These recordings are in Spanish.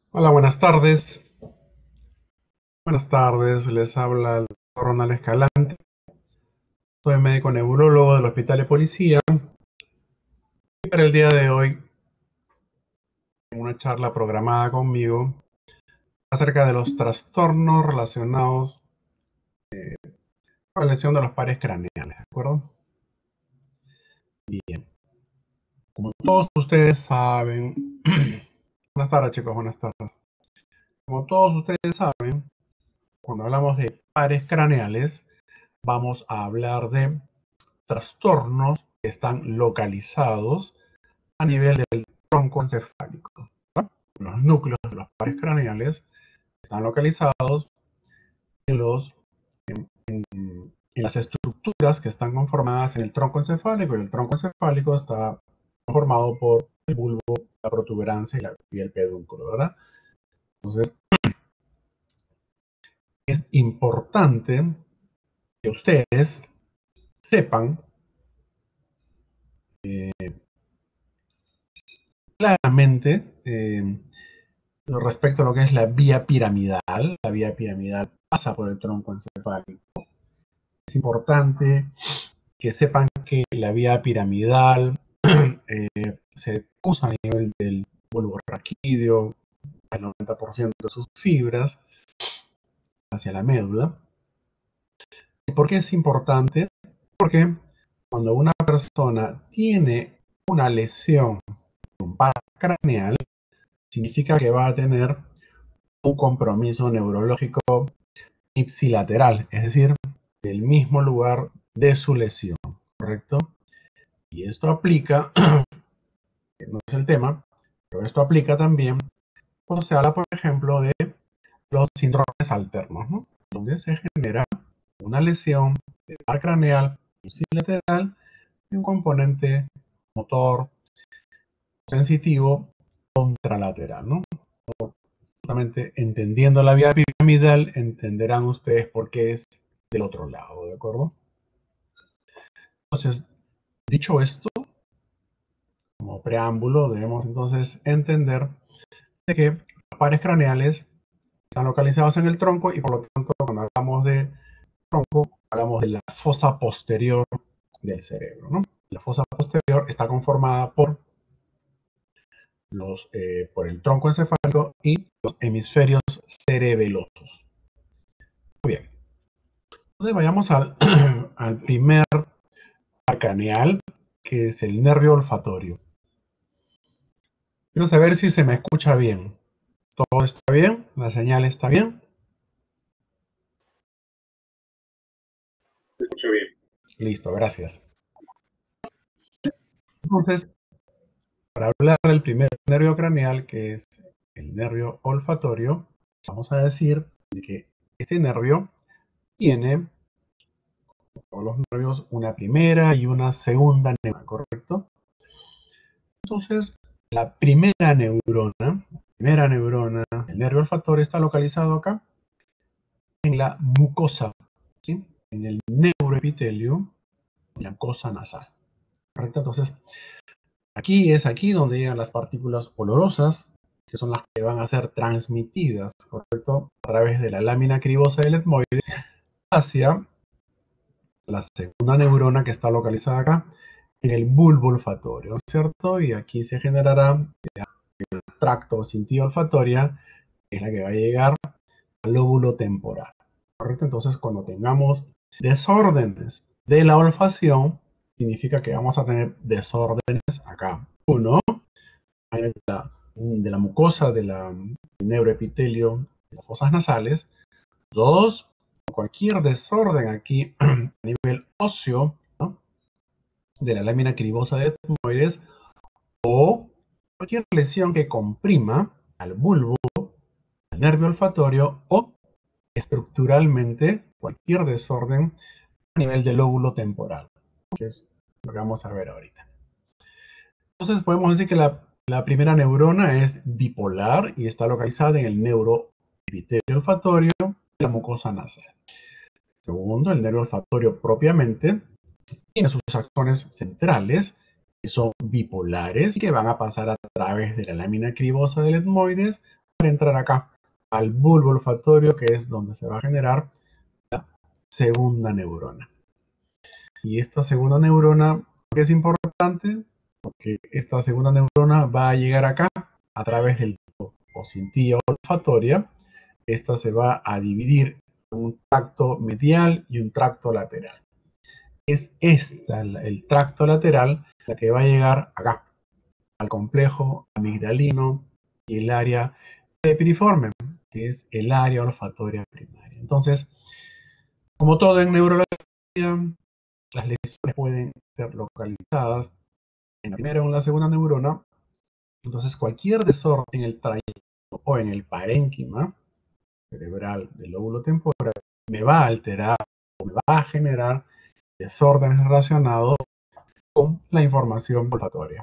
Hola, buenas tardes. Buenas tardes, les habla el doctor Ronald Escalante. Soy médico neurólogo del Hospital de Policía y para el día de hoy tengo una charla programada conmigo acerca de los trastornos relacionados con la lesión de los pares craneales, ¿de acuerdo? Bien, como todos ustedes saben, buenas tardes chicos, buenas tardes. Como todos ustedes saben, cuando hablamos de pares craneales, vamos a hablar de trastornos que están localizados a nivel del tronco encefálico. Los núcleos de los pares craneales están localizados en, los, en las estructuras que están conformadas en el tronco encefálico, y el tronco encefálico está formado por el bulbo, la protuberancia y el pedúnculo, ¿verdad? Entonces, es importante que ustedes sepan claramente respecto a lo que es la vía piramidal. La vía piramidal pasa por el tronco encefálico. Es importante que sepan que la vía piramidal se usa a nivel del bulbo raquídeo, el 90% de sus fibras hacia la médula. ¿Y por qué es importante? Porque cuando una persona tiene una lesión de un par craneal, significa que va a tener un compromiso neurológico ipsilateral, es decir, del mismo lugar de su lesión, ¿correcto? Y esto aplica, no es el tema, pero esto aplica también cuando se habla, por ejemplo, de los síndromes alternos, ¿no? Donde se genera una lesión de par craneal ipsilateral y un componente motor sensitivo contralateral, ¿no? Justamente entendiendo la vía piramidal, entenderán ustedes por qué es del otro lado, ¿de acuerdo? Entonces, dicho esto, como preámbulo, debemos entonces entender de que los pares craneales están localizados en el tronco y por lo tanto cuando hablamos de tronco hablamos de la fosa posterior del cerebro, ¿no? La fosa posterior está conformada por el tronco encefálico y los hemisferios cerebelosos. Muy bien, entonces vayamos al primer par craneal, que es el nervio olfatorio. Quiero saber si se me escucha bien. ¿Todo está bien? ¿La señal está bien? Se escucha bien. Listo, gracias. Entonces, para hablar del primer nervio craneal, que es el nervio olfatorio, vamos a decir que este nervio tiene, todos los nervios, una primera y una segunda neurona, ¿correcto? Entonces, la primera neurona, el nervio olfatorio está localizado acá, en la mucosa, ¿sí? En el neuroepitelio, en la mucosa nasal, ¿correcto? Entonces, aquí es aquí donde llegan las partículas olorosas, que son las que van a ser transmitidas, ¿correcto? A través de la lámina cribosa del etmoide hacia la segunda neurona que está localizada acá, en el bulbo olfatorio, ¿cierto? Y aquí se generará el tracto o cintilla olfatoria, que es la que va a llegar al lóbulo temporal, ¿correcto? Entonces, cuando tengamos desórdenes de la olfacción, significa que vamos a tener desórdenes acá. Uno, de la mucosa del neuroepitelio de las fosas nasales. Dos, cualquier desorden aquí a nivel óseo, ¿no? De la lámina cribosa de etmoides, o cualquier lesión que comprima al bulbo, al nervio olfatorio, o estructuralmente cualquier desorden a nivel del lóbulo temporal, que es lo que vamos a ver ahorita. Entonces podemos decir que la primera neurona es bipolar y está localizada en el neuroepitelio olfatorio de la mucosa nasal. Segundo, el nervio olfatorio propiamente tiene sus axones centrales, que son bipolares y que van a pasar a través de la lámina cribosa del etmoides para entrar acá al bulbo olfatorio, que es donde se va a generar la segunda neurona. Y esta segunda neurona, ¿por qué es importante? Porque esta segunda neurona va a llegar acá a través del o cintilla olfatoria. Esta se va a dividir en un tracto medial y un tracto lateral. Es esta, el tracto lateral, la que va a llegar acá, al complejo amigdalino y el área piriforme, que es el área olfatoria primaria. Entonces, como todo en neurología, las lesiones pueden ser localizadas en la primera o en la segunda neurona. Entonces, cualquier desorden en el trayecto o en el parénquima cerebral del lóbulo temporal me va a alterar o me va a generar desórdenes relacionados con la información olfatoria.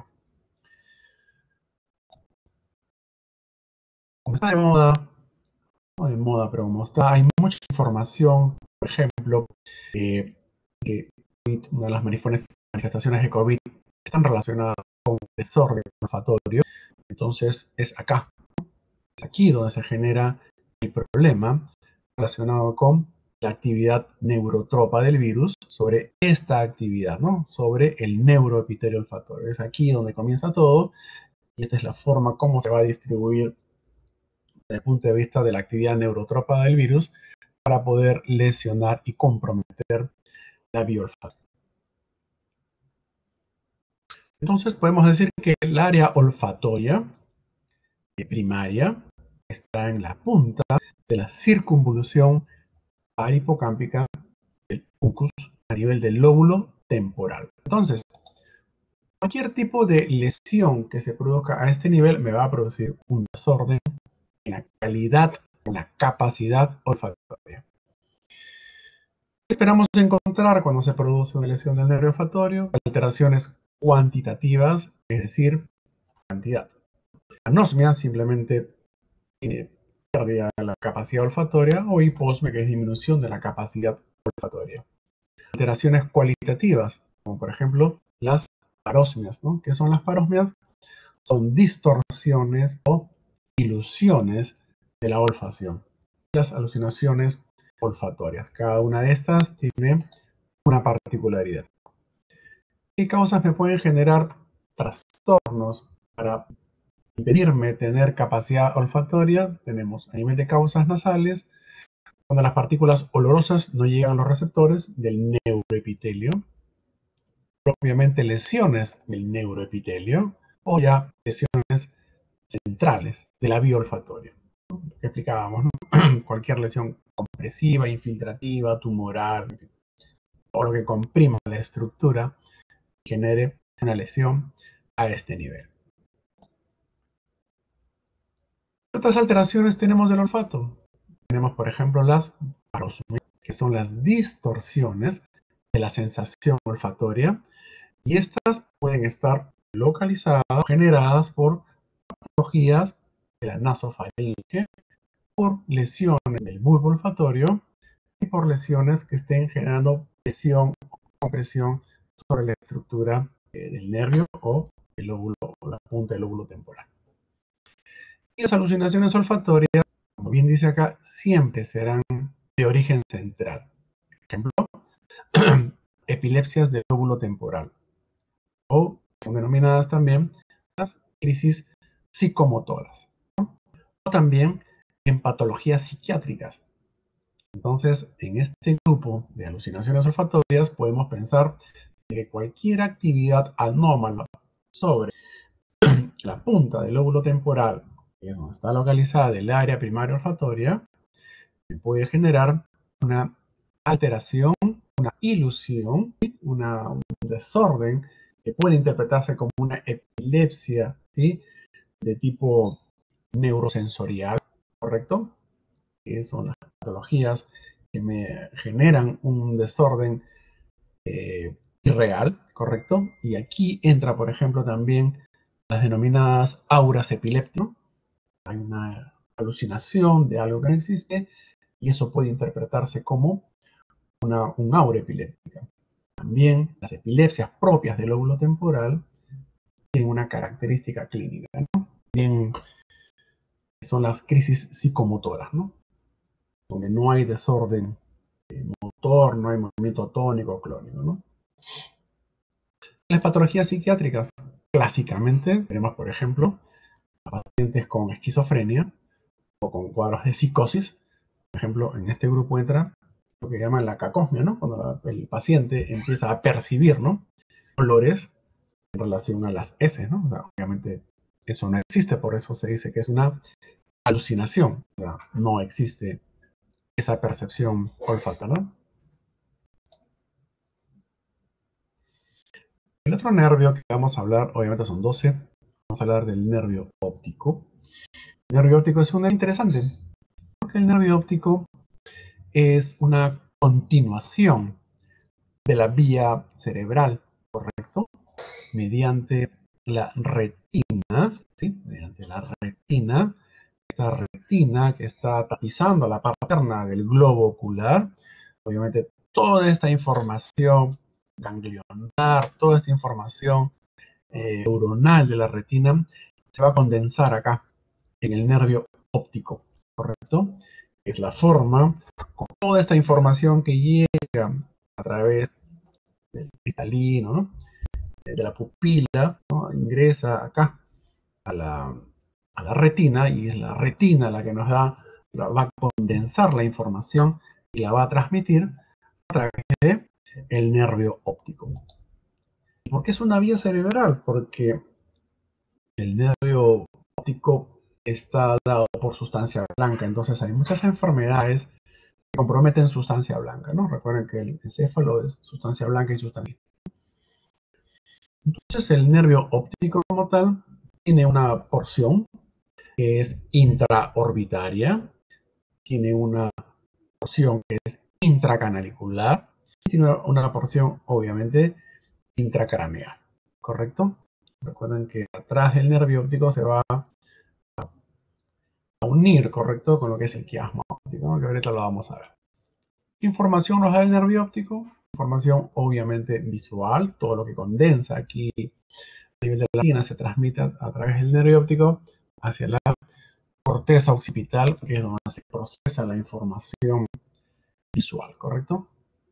Como está de moda, no de moda, pero como está, hay mucha información, por ejemplo, que una de las manifestaciones de COVID están relacionadas con desorden olfatorio. Entonces es acá, es aquí donde se genera el problema relacionado con la actividad neurotropa del virus sobre esta actividad, ¿no? Sobre el neuroepitelio olfatorio. Es aquí donde comienza todo y esta es la forma como se va a distribuir desde el punto de vista de la actividad neurotropa del virus para poder lesionar y comprometer la vía olfativa. Entonces podemos decir que el área olfatoria primaria está en la punta de la circunvolución parahipocámpica del uncus a nivel del lóbulo temporal. Entonces, cualquier tipo de lesión que se produzca a este nivel me va a producir un desorden en la calidad, en la capacidad olfatoria. ¿Qué esperamos encontrar cuando se produce una lesión del nervio olfatorio? Alteraciones cuantitativas, es decir, cantidad. Anosmia simplemente pérdida de la capacidad olfatoria, o hiposmia, que es disminución de la capacidad olfatoria. Alteraciones cualitativas, como por ejemplo las parosmias, ¿no? ¿Qué son las parosmias? Son distorsiones o ilusiones de la olfacción. Las alucinaciones olfatorias. Cada una de estas tiene una particularidad. ¿Qué causas me pueden generar trastornos para impedirme tener capacidad olfatoria? Tenemos a nivel de causas nasales, cuando las partículas olorosas no llegan a los receptores del neuroepitelio, propiamente lesiones del neuroepitelio, o ya lesiones centrales de la vía olfatoria. Lo que explicábamos, ¿no? Cualquier lesión compresiva, infiltrativa, tumoral, o lo que comprima la estructura, genere una lesión a este nivel. ¿Qué otras alteraciones tenemos del olfato? Tenemos, por ejemplo, las parosmias, que son las distorsiones de la sensación olfatoria, y estas pueden estar localizadas o generadas por patologías de la nasofaringe, por lesiones del bulbo olfatorio y por lesiones que estén generando presión o compresión sobre la estructura del nervio o el lóbulo o la punta del lóbulo temporal. Y las alucinaciones olfatorias, como bien dice acá, siempre serán de origen central. Por ejemplo, epilepsias del lóbulo temporal, o son denominadas también las crisis psicomotoras, ¿no? O también en patologías psiquiátricas. Entonces, en este grupo de alucinaciones olfatorias podemos pensar que cualquier actividad anómala sobre la punta del lóbulo temporal, que es donde está localizada el área primaria olfatoria, puede generar una alteración, una ilusión, un desorden que puede interpretarse como una epilepsia, ¿sí? De tipo neurosensorial, ¿correcto? Que son las patologías que me generan un desorden irreal, ¿correcto? Y aquí entra, por ejemplo, también las denominadas auras epilépticas. Hay una alucinación de algo que no existe y eso puede interpretarse como un aura epiléptica. También las epilepsias propias del lóbulo temporal tienen una característica clínica, ¿no? Bien, son las crisis psicomotoras, ¿no? Donde no hay desorden motor, no hay movimiento tónico o clónico, ¿no? Las patologías psiquiátricas, clásicamente, tenemos, por ejemplo, a pacientes con esquizofrenia o con cuadros de psicosis. Por ejemplo, en este grupo entra lo que llaman la cacosmia, ¿no? Cuando el paciente empieza a percibir, ¿no?, olores en relación a las heces, ¿no? O sea, obviamente eso no existe, por eso se dice que es una alucinación. O sea, no existe esa percepción olfativa, ¿no? El otro nervio que vamos a hablar, obviamente son 12, vamos a hablar del nervio óptico. El nervio óptico es un nervio interesante, porque el nervio óptico es una continuación de la vía cerebral, ¿correcto? Mediante la retina, ¿sí? Mediante la retina, esta retina que está tapizando la parte interna del globo ocular, obviamente toda esta información ganglionar, toda esta información neuronal de la retina se va a condensar acá en el nervio óptico, ¿correcto? Es la forma con toda esta información que llega a través del cristalino, ¿no?, de la pupila, ¿no?, ingresa acá a la retina, y es la retina la que nos va a condensar la información y la va a transmitir a través del nervio óptico. ¿Por qué es una vía cerebral? Porque el nervio óptico está dado por sustancia blanca, entonces hay muchas enfermedades que comprometen sustancia blanca, ¿no? Recuerden que el encéfalo es sustancia blanca y sustancia. Entonces el nervio óptico como tal tiene una porción que es intraorbitaria, tiene una porción que es intracanalicular y tiene una porción obviamente intracraneal, ¿correcto? Recuerden que atrás del nervio óptico se va a unir, ¿correcto?, con lo que es el quiasma óptico, ¿no?, que ahorita lo vamos a ver. ¿Qué información nos da el nervio óptico? Información obviamente visual, todo lo que condensa aquí a nivel de la retina se transmite a través del nervio óptico hacia la corteza occipital, que es donde se procesa la información visual, ¿correcto?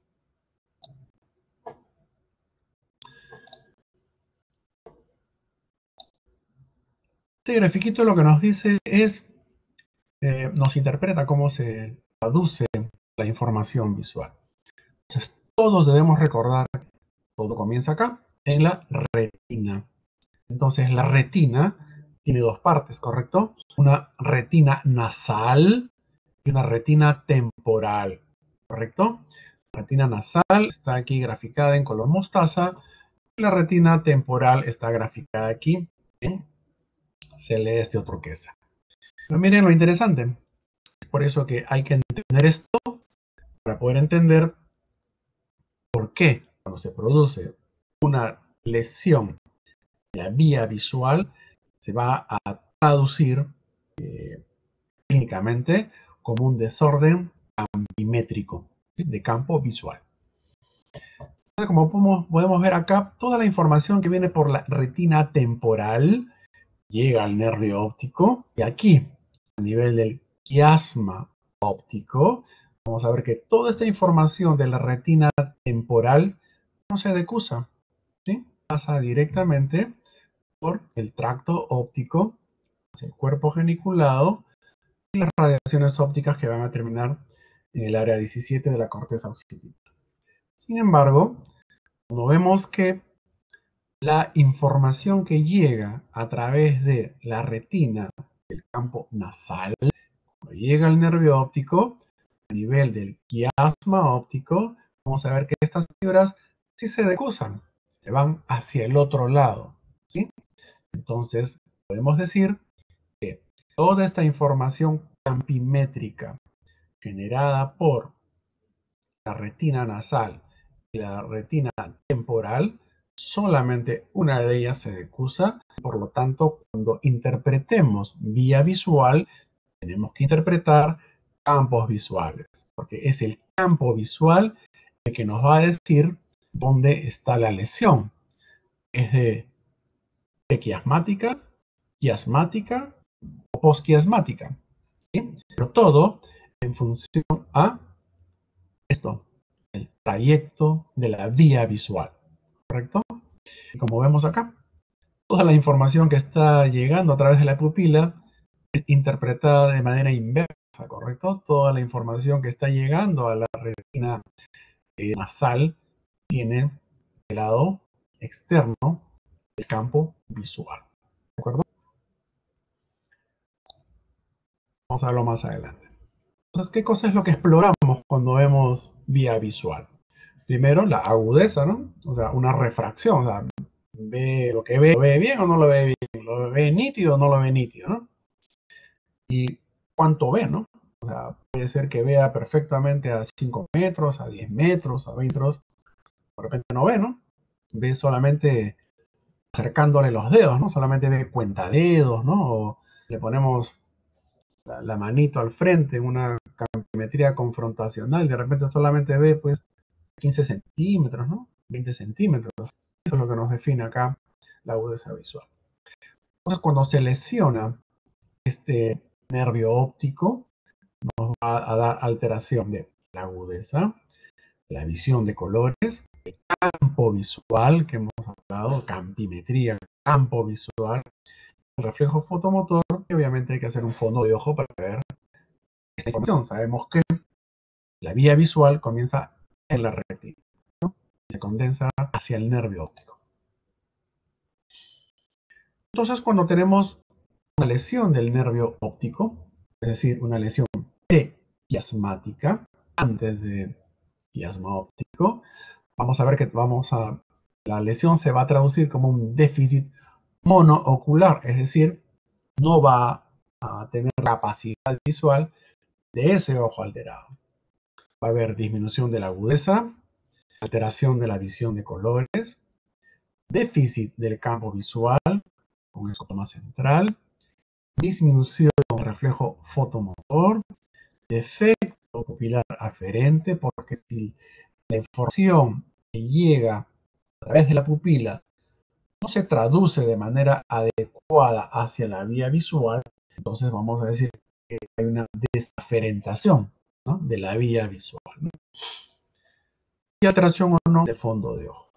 Este grafiquito lo que nos dice es, nos interpreta cómo se traduce la información visual. Entonces, todos debemos recordar que todo comienza acá, en la retina. Entonces, la retina tiene dos partes, ¿correcto? Una retina nasal y una retina temporal, ¿correcto? La retina nasal está aquí graficada en color mostaza y la retina temporal está graficada aquí en celeste o turquesa. Pero miren lo interesante, es por eso que hay que entender esto para poder entender por qué cuando se produce una lesión de la vía visual se va a traducir clínicamente como un desorden campimétrico, ¿sí?, de campo visual. Entonces, como podemos ver acá, toda la información que viene por la retina temporal llega al nervio óptico, y aquí, a nivel del quiasma óptico, vamos a ver que toda esta información de la retina temporal no se decusa, ¿sí?, pasa directamente por el tracto óptico hacia el cuerpo geniculado y las radiaciones ópticas que van a terminar en el área 17 de la corteza occipital. Sin embargo, cuando vemos que la información que llega a través de la retina del campo nasal, cuando llega al nervio óptico, a nivel del quiasma óptico, vamos a ver que estas fibras sí se decusan, se van hacia el otro lado, ¿sí? Entonces, podemos decir que toda esta información campimétrica generada por la retina nasal y la retina temporal, solamente una de ellas se decusa. Por lo tanto, cuando interpretemos vía visual, tenemos que interpretar campos visuales, porque es el campo visual el que nos va a decir dónde está la lesión. Es de quiasmática, quiasmática o posquiasmática, ¿sí? Pero todo en función a esto, el trayecto de la vía visual, ¿correcto? Y como vemos acá, toda la información que está llegando a través de la pupila es interpretada de manera inversa, ¿correcto? Toda la información que está llegando a la retina nasal viene del lado externo del campo visual, ¿de acuerdo? Vamos a verlo más adelante. Entonces, ¿qué cosa es lo que exploramos cuando vemos vía visual? Primero, la agudeza, ¿no? O sea, una refracción, o sea, ve lo que ve, ¿lo ve bien o no lo ve bien? ¿Lo ve nítido o no lo ve nítido, no? Y cuánto ve, ¿no? O sea, puede ser que vea perfectamente a 5 metros, a 10 metros, a 20 metros, de repente no ve, ¿no? Ve solamente acercándole los dedos, ¿no? Solamente ve cuentadedos, ¿no? O le ponemos la manito al frente en una campimetría confrontacional, de repente solamente ve, pues, 15 centímetros, ¿no? 20 centímetros. Eso es lo que nos define acá la agudeza visual. Entonces, cuando se lesiona este nervio óptico, nos va a dar alteración de la agudeza, la visión de colores, el campo visual que hemos hablado, campimetría, campo visual, el reflejo fotomotor, y obviamente hay que hacer un fondo de ojo para ver esta información. Sabemos que la vía visual comienza en la retina, ¿no? Se condensa hacia el nervio óptico. Entonces, cuando tenemos una lesión del nervio óptico, es decir, una lesión prequiasmática, antes de quiasma óptico, vamos a ver que la lesión se va a traducir como un déficit monoocular, es decir, no va a tener capacidad visual de ese ojo alterado. Va a haber disminución de la agudeza, alteración de la visión de colores, déficit del campo visual con escotoma central, disminución del reflejo fotomotor, defecto pupilar aferente, porque si la información que llega a través de la pupila no se traduce de manera adecuada hacia la vía visual, entonces vamos a decir que hay una desaferentación, ¿no?, de la vía visual, ¿no? Y alteración o no del fondo de ojo.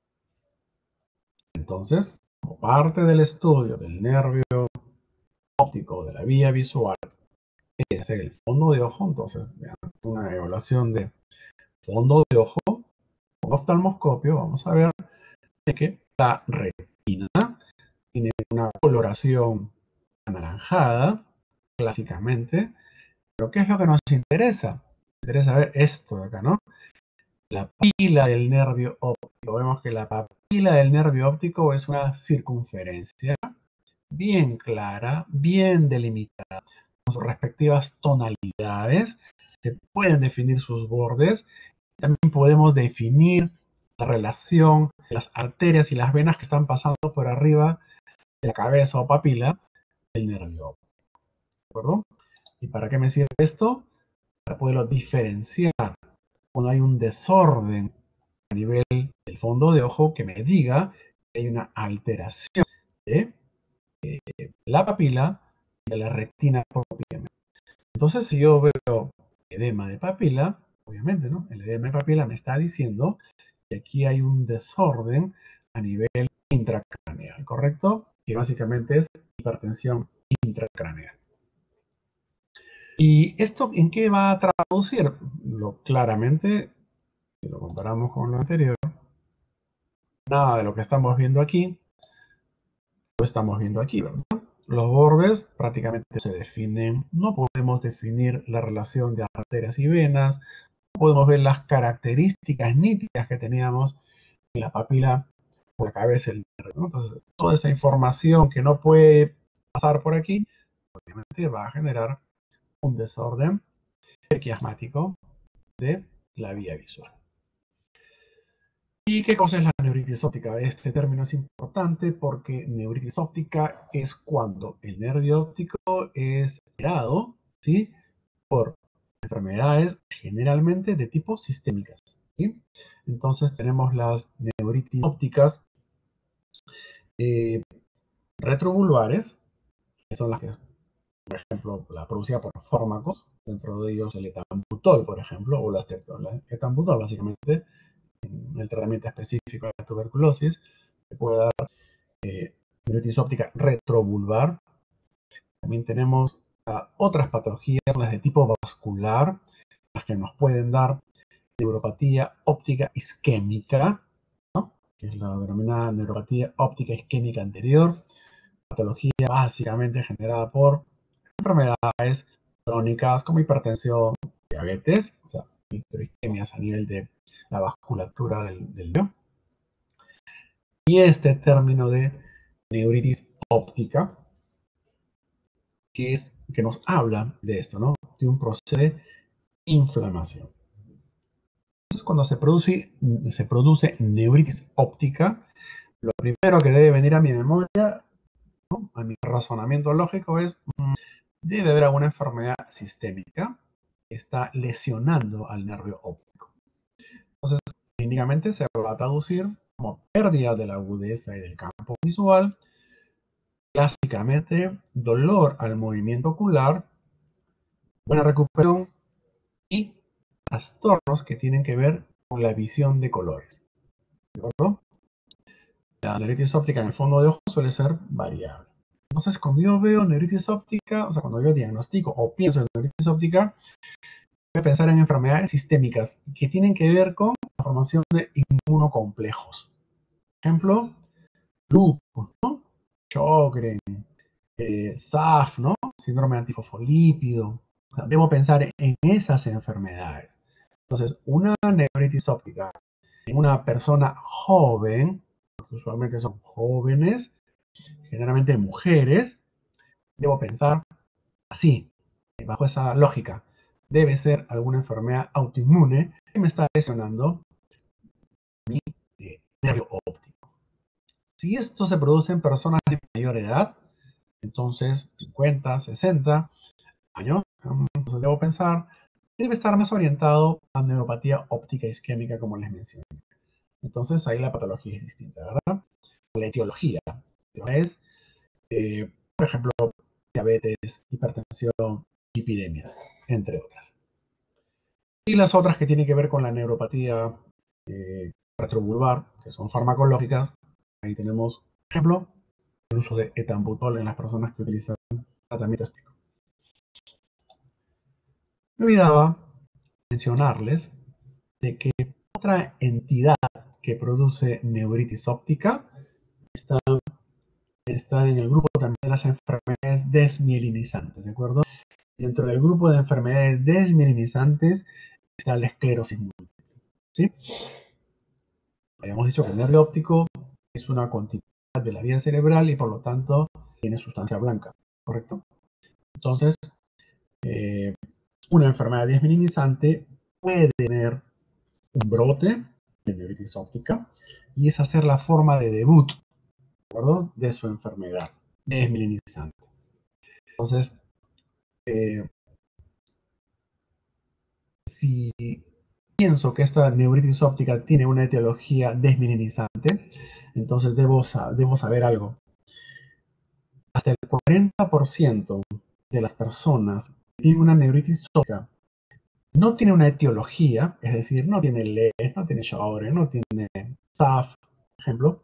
Entonces, como parte del estudio del nervio óptico de la vía visual, es hacer el fondo de ojo, entonces una evaluación de fondo de ojo con oftalmoscopio, vamos a ver que la retina tiene una coloración anaranjada, clásicamente, pero ¿qué es lo que nos interesa? Nos interesa ver esto de acá, ¿no? La papila del nervio óptico. Vemos que la papila del nervio óptico es una circunferencia bien clara, bien delimitada, con sus respectivas tonalidades. Se pueden definir sus bordes. También podemos definir la relación de las arterias y las venas que están pasando por arriba de la cabeza o papila del nervio óptico. ¿De acuerdo? ¿Y para qué me sirve esto? Para poderlo diferenciar cuando hay un desorden a nivel del fondo de ojo que me diga que hay una alteración de la papila y de la retina propiamente. Entonces, si yo veo edema de papila, obviamente, ¿no? El edema de papila me está diciendo que aquí hay un desorden a nivel intracraneal, ¿correcto? Que básicamente es hipertensión intracraneal. ¿Y esto en qué va a traducir? Claramente, si lo comparamos con lo anterior, nada de lo que estamos viendo aquí, lo estamos viendo aquí, ¿verdad? Los bordes prácticamente se definen, no podemos definir la relación de arterias y venas, no podemos ver las características nítidas que teníamos en la papila por la cabeza del nervio, ¿no? Entonces, toda esa información que no puede pasar por aquí, obviamente va a generar un desorden quiasmático de la vía visual. ¿Y qué cosa es la neuritis óptica? Este término es importante porque neuritis óptica es cuando el nervio óptico es alterado, ¿sí?, por enfermedades generalmente de tipo sistémicas, ¿sí? Entonces tenemos las neuritis ópticas retrovulvares, que son las que la producida por fármacos, dentro de ellos el etambutol, por ejemplo, o la streptococcus. El etambutol, básicamente, en el tratamiento específico de la tuberculosis, se puede dar neuritis óptica retrovulvar. También tenemos otras patologías, las de tipo vascular, las que nos pueden dar neuropatía óptica isquémica, ¿no? Que es la denominada neuropatía óptica isquémica anterior, patología básicamente generada por enfermedades crónicas como hipertensión, diabetes, o sea, microisquemias a nivel de la vasculatura del nervio. Y este término de neuritis óptica, que nos habla de esto, ¿no? De un proceso de inflamación. Entonces, cuando se produce neuritis óptica, lo primero que debe venir a mi memoria, ¿no? A mi razonamiento lógico es, debe haber alguna enfermedad sistémica que está lesionando al nervio óptico. Entonces, clínicamente se va a traducir como pérdida de la agudeza y del campo visual, clásicamente dolor al movimiento ocular, buena recuperación y trastornos que tienen que ver con la visión de colores. ¿De acuerdo? La neuritis óptica en el fondo de ojo suele ser variable. Entonces, cuando yo veo neuritis óptica, o sea, cuando yo diagnostico o pienso en neuritis óptica, voy a pensar en enfermedades sistémicas que tienen que ver con la formación de inmunocomplejos. Por ejemplo, lupus, ¿no? Sjögren, SAF, ¿no? Síndrome antifosfolípido. O sea, debo pensar en esas enfermedades. Entonces, una neuritis óptica en una persona joven, porque usualmente son jóvenes, generalmente mujeres, debo pensar así, bajo esa lógica. Debe ser alguna enfermedad autoinmune que me está lesionando mi nervio óptico. Si esto se produce en personas de mayor edad, entonces 50, 60 años, entonces debo pensar que debe estar más orientado a neuropatía óptica isquémica, como les mencioné. Entonces ahí la patología es distinta, ¿verdad? La etiología es, por ejemplo, diabetes, hipertensión, epidemias, entre otras. Y las otras que tienen que ver con la neuropatía retrovulvar, que son farmacológicas, ahí tenemos, por ejemplo, el uso de etambutol en las personas que utilizan tratamiento estético. Me olvidaba mencionarles de que otra entidad que produce neuritis óptica está en el grupo también de las enfermedades desmielinizantes, ¿de acuerdo? Dentro del grupo de enfermedades desmielinizantes está la esclerosis múltiple, ¿sí? Habíamos dicho que el nervio óptico es una continuidad de la vía cerebral y por lo tanto tiene sustancia blanca, ¿correcto? Entonces, una enfermedad desmielinizante puede tener un brote de neuritis óptica y esa ser la forma de debut, ¿de acuerdo? De su enfermedad desmielinizante. Entonces, si pienso que esta neuritis óptica tiene una etiología desmielinizante, entonces debo saber algo. Hasta el 40% de las personas que tienen una neuritis óptica no tiene una etiología, es decir, no tiene LES, no tiene Sjögren, no tiene SAF, por ejemplo.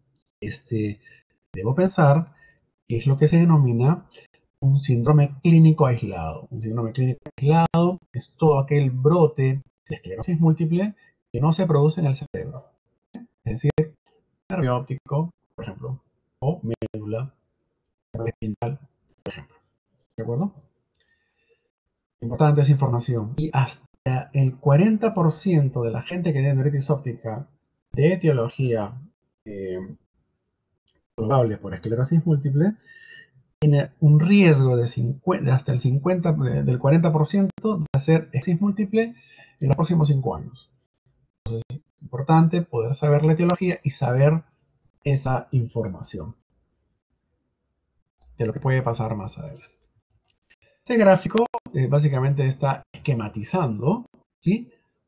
Debo pensar que es lo que se denomina un síndrome clínico aislado. Un síndrome clínico aislado es todo aquel brote de esclerosis múltiple que no se produce en el cerebro. Es decir, nervio óptico, por ejemplo, o médula espinal, por ejemplo. ¿De acuerdo? Importante esa información. Y hasta el 40% de la gente que tiene neuritis óptica de etiología probable por esclerosis múltiple tiene un riesgo de hasta el 50, del 40% de hacer esclerosis múltiple en los próximos 5 años. Entonces es importante poder saber la etiología y saber esa información de lo que puede pasar más adelante. Este gráfico básicamente está esquematizando, ¿sí?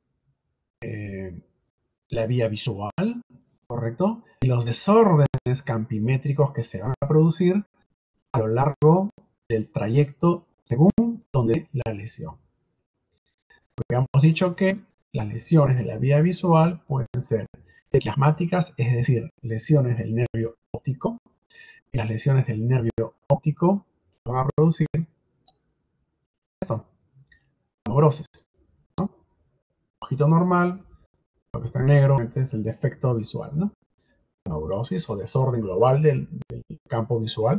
La vía visual, ¿correcto? Y los desórdenes campimétricos que se van a producir a lo largo del trayecto según donde la lesión. Porque hemos dicho que las lesiones de la vía visual pueden ser quiasmáticas, es decir, lesiones del nervio óptico. Y las lesiones del nervio óptico van a producir esto, neurosis, ¿no? Ojito normal, lo que está en negro es el defecto visual, ¿no? Neurosis o desorden global del campo visual.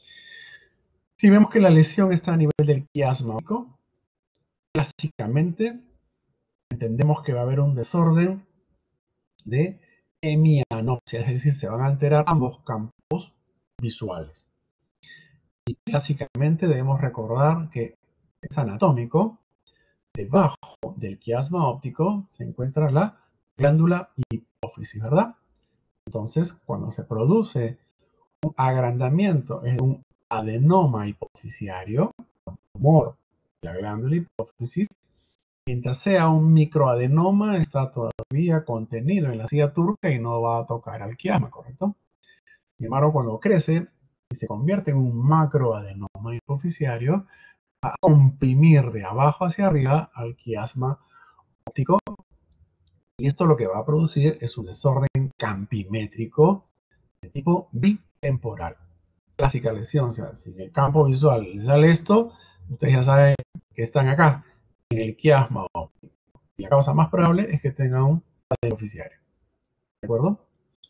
Si vemos que la lesión está a nivel del quiasma óptico, clásicamente entendemos que va a haber un desorden de hemianopsia, es decir, se van a alterar ambos campos visuales. Y clásicamente debemos recordar que es anatómico. Debajo del quiasma óptico se encuentra la glándula hipófisis, ¿verdad? Entonces, cuando se produce un agrandamiento, es un adenoma hipofisiario, tumor de la glándula hipófisis, mientras sea un microadenoma, está todavía contenido en la silla turca y no va a tocar al quiasma, ¿correcto? Sin embargo, cuando crece y se convierte en un macroadenoma hipofisiario, va a comprimir de abajo hacia arriba al quiasma óptico, y esto lo que va a producir es un desorden campimétrico de tipo bitemporal. Clásica lesión, o sea, si en el campo visual les sale esto, ustedes ya saben que están acá, en el quiasma óptico. Y la causa más probable es que tengan un adenoficiario. ¿De acuerdo?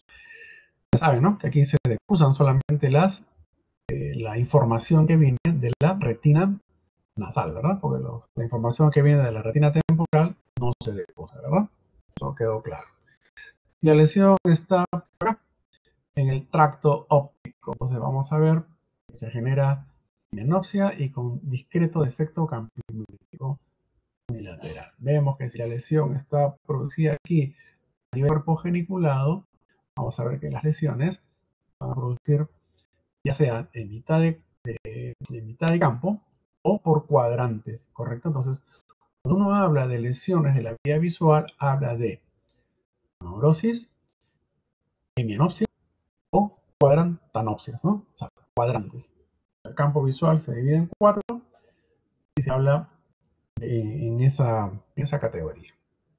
Ya saben, ¿no? Que aquí se usan solamente la información que viene de la retina nasal, ¿verdad? Porque la información que viene de la retina temporal no se decusa, ¿verdad? Eso quedó claro. Si la lesión está acá, en el tracto óptico, entonces vamos a ver que se genera menopsia y con discreto defecto campimétrico unilateral. Vemos que si la lesión está producida aquí a nivel cuerpo geniculado, vamos a ver que las lesiones van a producir ya sea en mitad de campo o por cuadrantes, ¿correcto? Entonces, cuando uno habla de lesiones de la vía visual, habla de neurosis, hemianopsia o cuadrantanopsias, ¿no? O sea, cuadrantes. El campo visual se divide en 4 y se habla en esa categoría.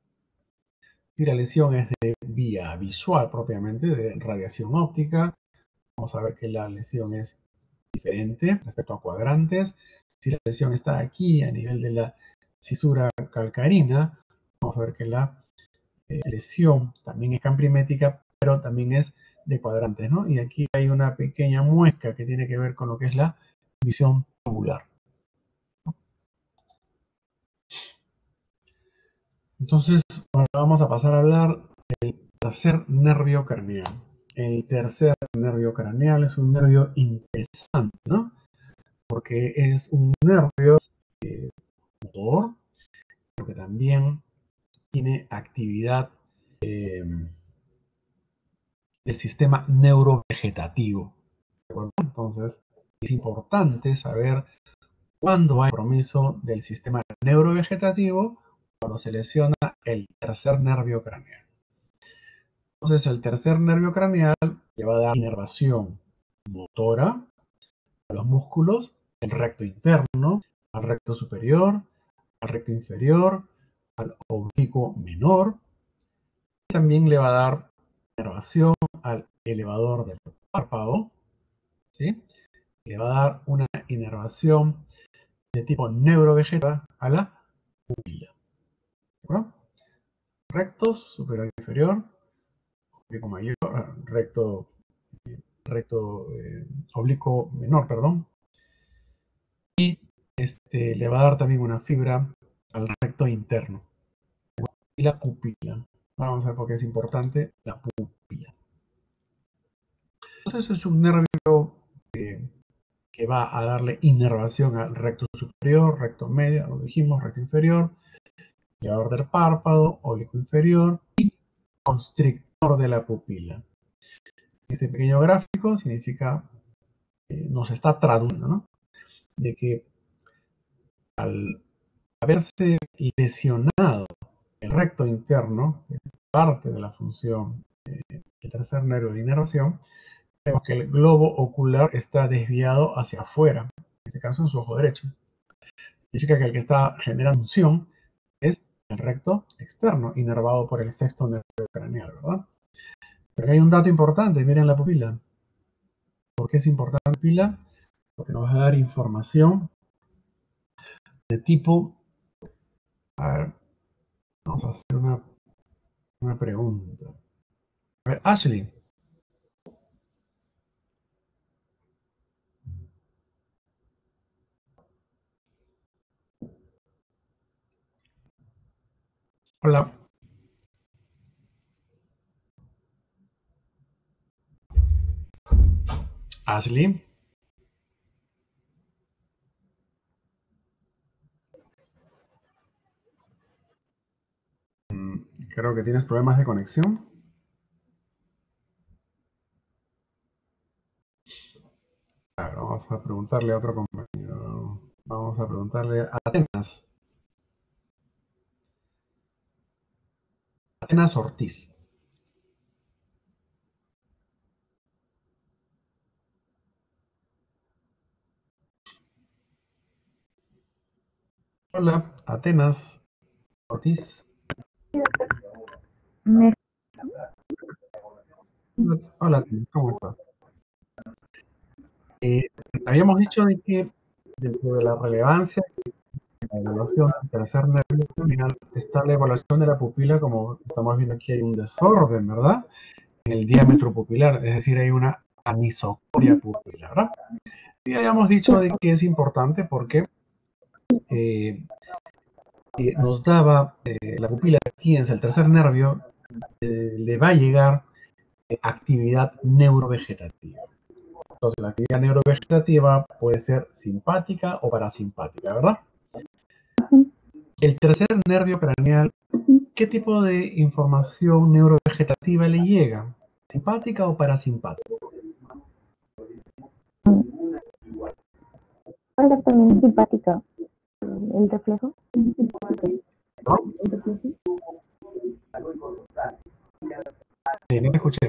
Si la lesión es de vía visual propiamente, de radiación óptica, vamos a ver que la lesión es diferente respecto a cuadrantes. Si la lesión está aquí a nivel de la cisura calcarina, vamos a ver que la lesión también es campimétrica, pero también es de cuadrantes, ¿no? Y aquí hay una pequeña muesca que tiene que ver con lo que es la visión tubular. Entonces, ahora vamos a pasar a hablar del tercer nervio craneal. El tercer nervio craneal es un nervio interesante, ¿no? Porque es un nervio motor, pero que también tiene actividad del sistema neurovegetativo. ¿De acuerdo? Entonces, es importante saber cuándo hay compromiso del sistema neurovegetativo cuando se lesiona el tercer nervio craneal. Entonces, el tercer nervio craneal le va a dar inervación motora a los músculos del recto interno, al recto superior, al recto inferior, al oblicuo menor. También le va a dar inervación al elevador del párpado, ¿sí? Le va a dar una inervación de tipo neurovegetal a la pupila. ¿Bueno? Rectos, superior e inferior, oblicuo mayor, oblicuo menor, perdón. Y le va a dar también una fibra al recto interno. Y la pupila. Vamos a ver por qué es importante la pupila. Entonces es un nervio que va a darle inervación al recto superior, recto medio, lo dijimos, recto inferior, elevador del párpado, oblicuo inferior y constrictor de la pupila. Este pequeño gráfico significa, nos está traduciendo, ¿no? De que al haberse lesionado el recto interno, que es parte de la función del tercer nervio de inervación, vemos que el globo ocular está desviado hacia afuera, en este caso en su ojo derecho. Significa que el que está generando función es el recto externo, inervado por el sexto nervio craneal, ¿verdad? Pero hay un dato importante, miren la pupila. ¿Por qué es importante la pupila? Porque nos va a dar información de tipo... A ver, vamos a hacer una pregunta. A ver, Ashley. Hola. Ashley. Creo que tienes problemas de conexión. A ver, vamos a preguntarle a otro compañero. Vamos a preguntarle a Atenas. Atenas Ortiz. Hola, Atenas Ortiz. Me- Hola, ¿cómo estás? Habíamos dicho de que dentro de la relevancia de la evaluación del tercer nervio terminal está la evaluación de la pupila, como estamos viendo aquí hay un desorden, ¿verdad? En el diámetro pupilar, es decir, hay una anisocoria pupilar, ¿verdad? Y habíamos dicho de que es importante porque nos daba la pupila aquí en el tercer nervio, le va a llegar actividad neurovegetativa. Entonces, la actividad neurovegetativa puede ser simpática o parasimpática, ¿verdad? El tercer nervio craneal, ¿qué tipo de información neurovegetativa le llega? ¿Simpática o parasimpática? Ahora también es simpática. El reflejo. ¿No? No te escuché.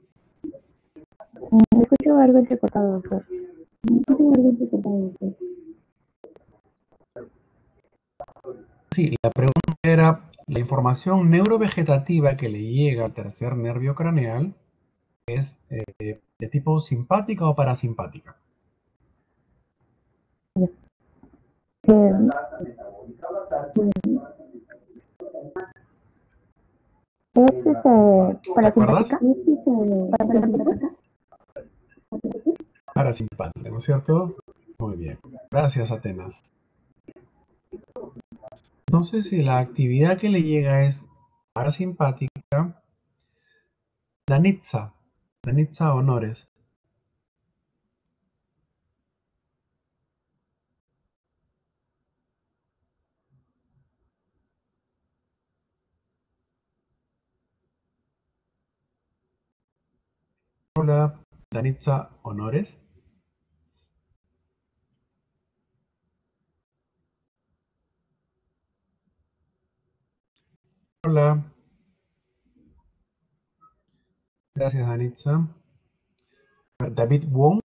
Me escucho algo entrecortado, doctor. Sí, la pregunta era, la información neurovegetativa que le llega al tercer nervio craneal es de tipo simpática o parasimpática. ¿Te acuerdas? Parasimpática. Parasimpática, ¿no es cierto? Muy bien. Gracias, Atenas. Entonces, si la actividad que le llega es parasimpática, Danitza Honores. Hola, Danitza Honores. Hola. Gracias, Danitza. David Wong.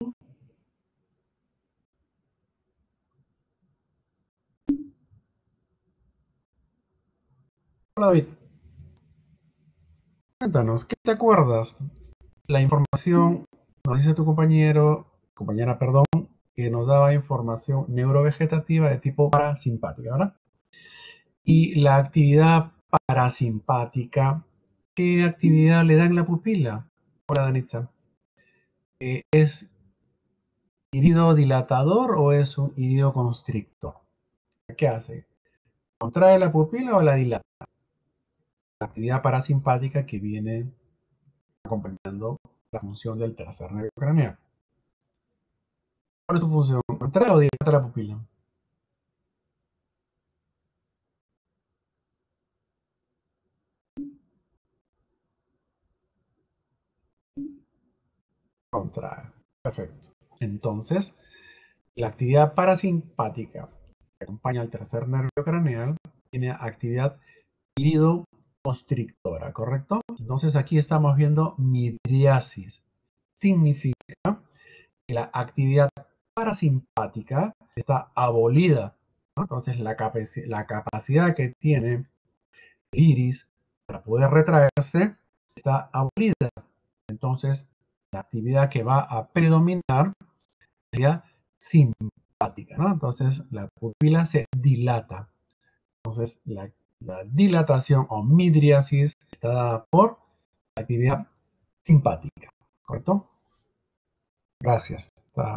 Hola, David. Cuéntanos, ¿qué te acuerdas? La información, nos dice tu compañera, perdón, que nos daba información neurovegetativa de tipo parasimpática, ¿verdad? Y la actividad parasimpática, ¿qué actividad le da en la pupila? Hola, Danitza. ¿Es irido dilatador o es un irido constrictor? ¿Qué hace? ¿Contrae la pupila o la dilata? La actividad parasimpática que viene acompañando la función del tercer nervio craneal. ¿Cuál es tu función? ¿Contrae o dilata la pupila? Contrae. Perfecto. Entonces, la actividad parasimpática que acompaña al tercer nervio craneal tiene actividad iridoconstrictora, ¿correcto? Entonces aquí estamos viendo midriasis. Significa que la actividad parasimpática está abolida ¿no? Entonces la capacidad que tiene el iris para poder retraerse está abolida. Entonces la actividad que va a predominar sería simpática, ¿no? Entonces la pupila se dilata. Entonces la dilatación o midriasis está dada por actividad simpática, ¿correcto? Gracias.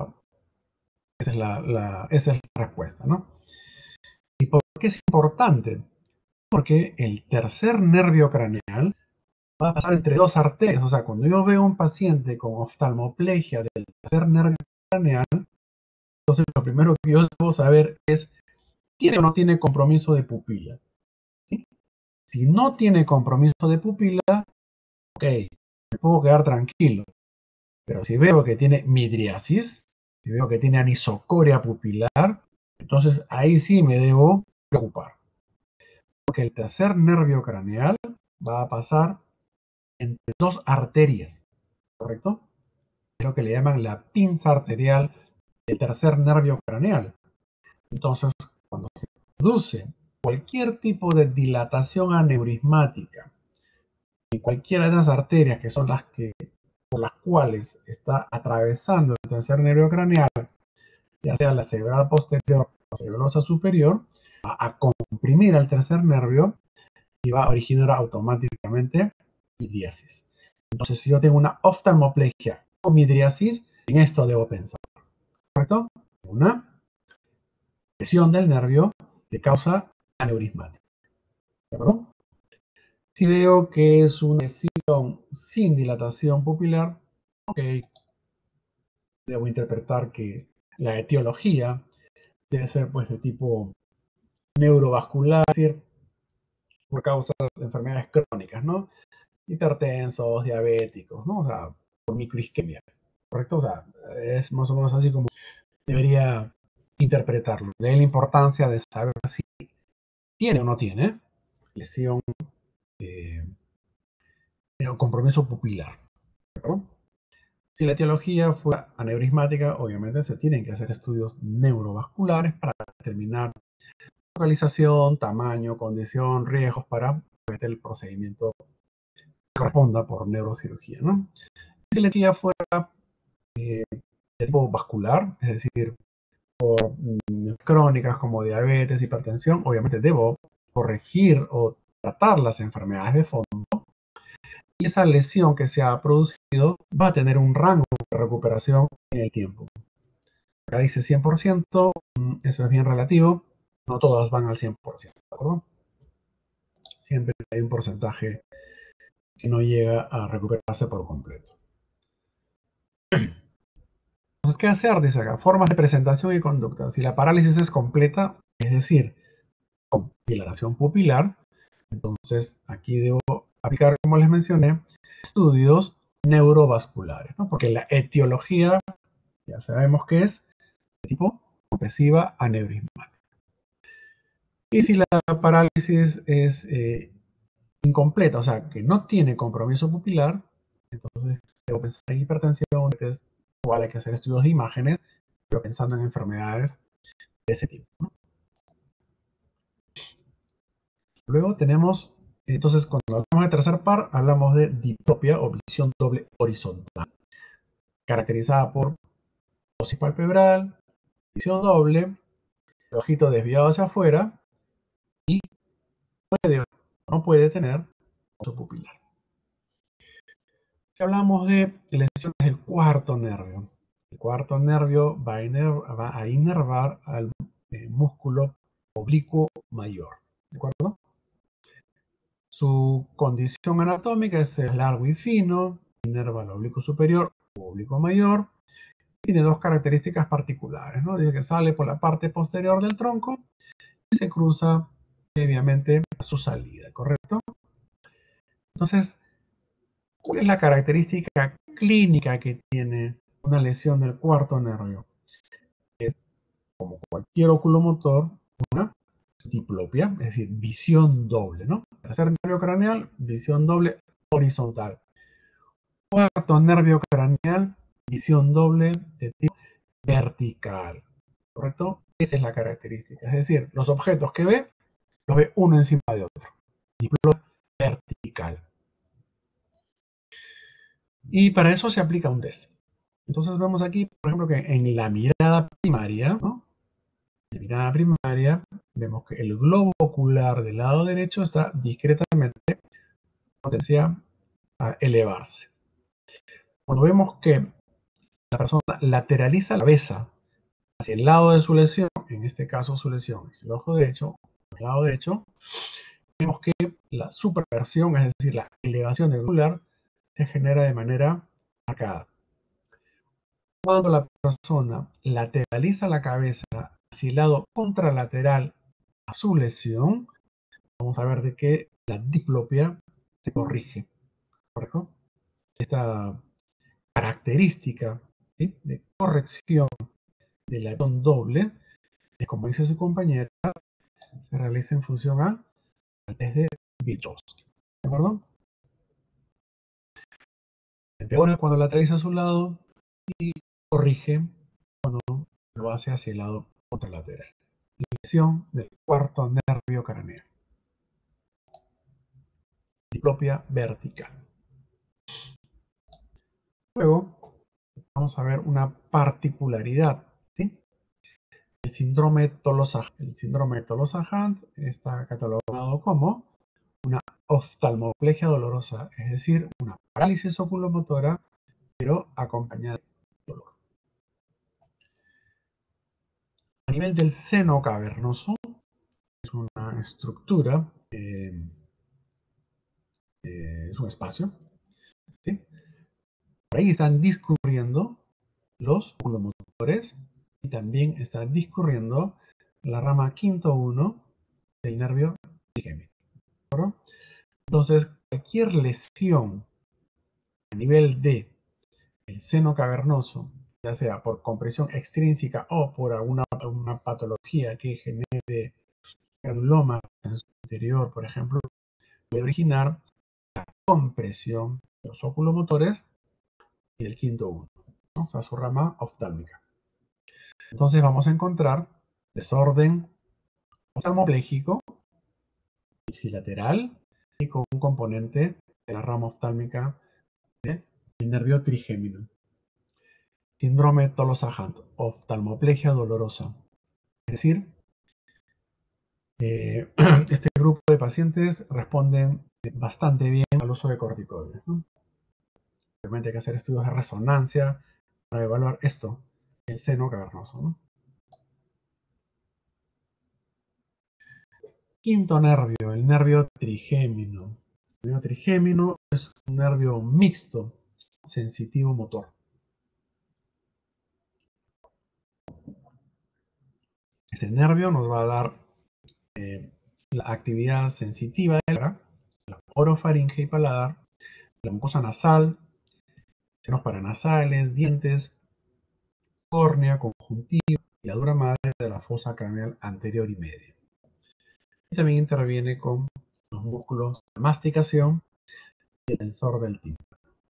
Esa es la respuesta, ¿no? ¿Y por qué es importante? Porque el tercer nervio craneal va a pasar entre dos arterias. O sea, cuando yo veo a un paciente con oftalmoplegia del tercer nervio craneal, entonces lo primero que yo debo saber es, ¿tiene o no tiene compromiso de pupila? ¿Sí? Si no tiene compromiso de pupila, ok, me puedo quedar tranquilo. Pero si veo que tiene midriasis, si veo que tiene anisocoria pupilar, entonces ahí sí me debo preocupar. Porque el tercer nervio craneal va a pasar entre dos arterias, ¿correcto? Es lo que le llaman la pinza arterial del tercer nervio craneal. Entonces, cuando se produce cualquier tipo de dilatación aneurismática en cualquiera de las arterias que son las que por las cuales está atravesando el tercer nervio craneal, ya sea la cerebral posterior o cerebrosa superior, va a comprimir al tercer nervio y va a originar automáticamente midriasis. Entonces, si yo tengo una oftalmoplegia con midriasis, en esto debo pensar, ¿correcto? Una lesión del nervio de causa aneurismática, ¿de acuerdo? Si veo que es una lesión sin dilatación pupilar, ok, debo interpretar que la etiología debe ser pues de tipo neurovascular, es decir, por causas de enfermedades crónicas, ¿no? Hipertensos, diabéticos, ¿no? O sea, por microisquemia, ¿correcto? O sea, es más o menos así como debería interpretarlo. De ahí la importancia de saber si tiene o no tiene lesión o compromiso pupilar, ¿correcto? Si la etiología fuera aneurismática, obviamente se tienen que hacer estudios neurovasculares para determinar localización, tamaño, condición, riesgos para meter el procedimiento que corresponda por neurocirugía, ¿no? Si la etiología fuera de tipo vascular, es decir, por crónicas como diabetes, hipertensión, obviamente debo corregir o tratar las enfermedades de fondo y esa lesión que se ha producido va a tener un rango de recuperación en el tiempo. Acá dice 100%, eso es bien relativo, no todas van al 100%, ¿de acuerdo? Siempre hay un porcentaje que no llega a recuperarse por completo. Entonces, ¿qué hacer? Dice acá, formas de presentación y conducta. Si la parálisis es completa, es decir, con dilatación pupilar, entonces aquí debo aplicar, como les mencioné, estudios neurovasculares, ¿no? Porque la etiología, ya sabemos que es de tipo compresiva aneurismática. Y si la parálisis es incompleta, o sea, que no tiene compromiso pupilar, entonces debo pensar en hipertensión, que es igual hay que hacer estudios de imágenes, pero pensando en enfermedades de ese tipo, ¿no? Luego tenemos, entonces cuando hablamos de tercer par, hablamos de diplopia o visión doble horizontal, caracterizada por ptosis palpebral, visión doble, el ojito desviado hacia afuera y puede o no puede tener compromiso pupilar. Si hablamos de lesiones del cuarto nervio, el cuarto nervio va a inervar al músculo oblicuo mayor, ¿de acuerdo? Su condición anatómica es largo y fino, inerva el oblicuo superior u oblicuo mayor. Tiene dos características particulares, ¿no? Dice que sale por la parte posterior del tronco y se cruza previamente a su salida, ¿correcto? Entonces, ¿cuál es la característica clínica que tiene una lesión del cuarto nervio? Es, como cualquier oculomotor, una diplopia, es decir, visión doble, ¿no? Tercer nervio craneal, visión doble horizontal. Cuarto nervio craneal, visión doble de tipo vertical, ¿correcto? Esa es la característica. Es decir, los objetos que ve, los ve uno encima de otro. Diplopia vertical. Y para eso se aplica un test. Entonces vemos aquí, por ejemplo, que en la mirada primaria, ¿no? En la mirada primaria, vemos que el globo ocular del lado derecho está discretamente potencia a elevarse. Cuando vemos que la persona lateraliza la cabeza hacia el lado de su lesión, en este caso su lesión es el ojo derecho, el lado derecho, vemos que la superversión, es decir, la elevación del ocular, se genera de manera marcada. Cuando la persona lateraliza la cabeza hacia el lado contralateral a su lesión, vamos a ver de que la diplopia se corrige. ¿Correcto? Esta característica, ¿sí?, de corrección de la visión doble, es como dice su compañera, se realiza en función al test de Vygotsky. ¿De acuerdo? Empeora cuando lateraliza a su lado y corrige cuando lo hace hacia el lado contralateral. Lesión del cuarto nervio craneal. Diplopia vertical. Luego vamos a ver una particularidad, ¿sí? El síndrome Tolosa-Hunt. El síndrome Tolosa-Hunt está catalogado como una oftalmoplegia dolorosa, es decir, una parálisis oculomotora, pero acompañada de dolor. A nivel del seno cavernoso, es una estructura, es un espacio, ¿sí? Por ahí están discurriendo los oculomotores y también está discurriendo la rama quinto 1 del nervio trigémino. Entonces, cualquier lesión a nivel de el seno cavernoso, ya sea por compresión extrínseca o por alguna patología que genere granuloma en su interior, por ejemplo, puede originar la compresión de los oculomotores y del quinto 1, ¿no? O sea, su rama oftálmica. Entonces vamos a encontrar desorden oftalmopléjico ipsilateral y con un componente de la rama oftálmica del nervio trigémino. Síndrome Tolosa-Hunt, oftalmoplegia dolorosa. Es decir, este grupo de pacientes responden bastante bien al uso de corticoides, ¿no? Obviamente hay que hacer estudios de resonancia para evaluar esto, el seno cavernoso, ¿no? Quinto nervio, el nervio trigémino. El nervio trigémino es un nervio mixto, sensitivo motor. Este nervio nos va a dar la actividad sensitiva de la orofaringe y paladar, la mucosa nasal, senos paranasales, dientes, córnea, conjuntiva y la dura madre de la fosa craneal anterior y media. Y también interviene con los músculos de masticación y el tensor del tímpano.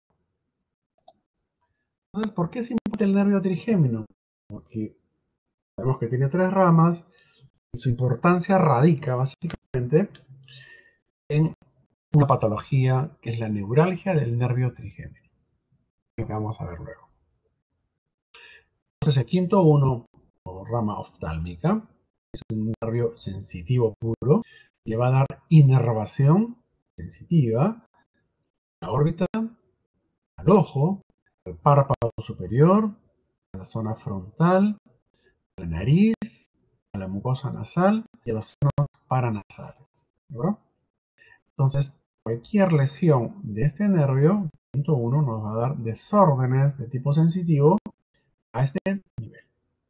Entonces, ¿por qué es importante el nervio trigémino? Porque sabemos que tiene 3 ramas y su importancia radica básicamente en una patología que es la neuralgia del nervio trigémino, que vamos a ver luego. Entonces, el quinto 1, o rama oftálmica, es un nervio sensitivo puro, le va a dar inervación sensitiva a la órbita, al ojo, al párpado superior, a la zona frontal, a la nariz, a la mucosa nasal y a los senos paranasales. ¿Verdad? Entonces, cualquier lesión de este nervio, punto 1, nos va a dar desórdenes de tipo sensitivo a este nivel.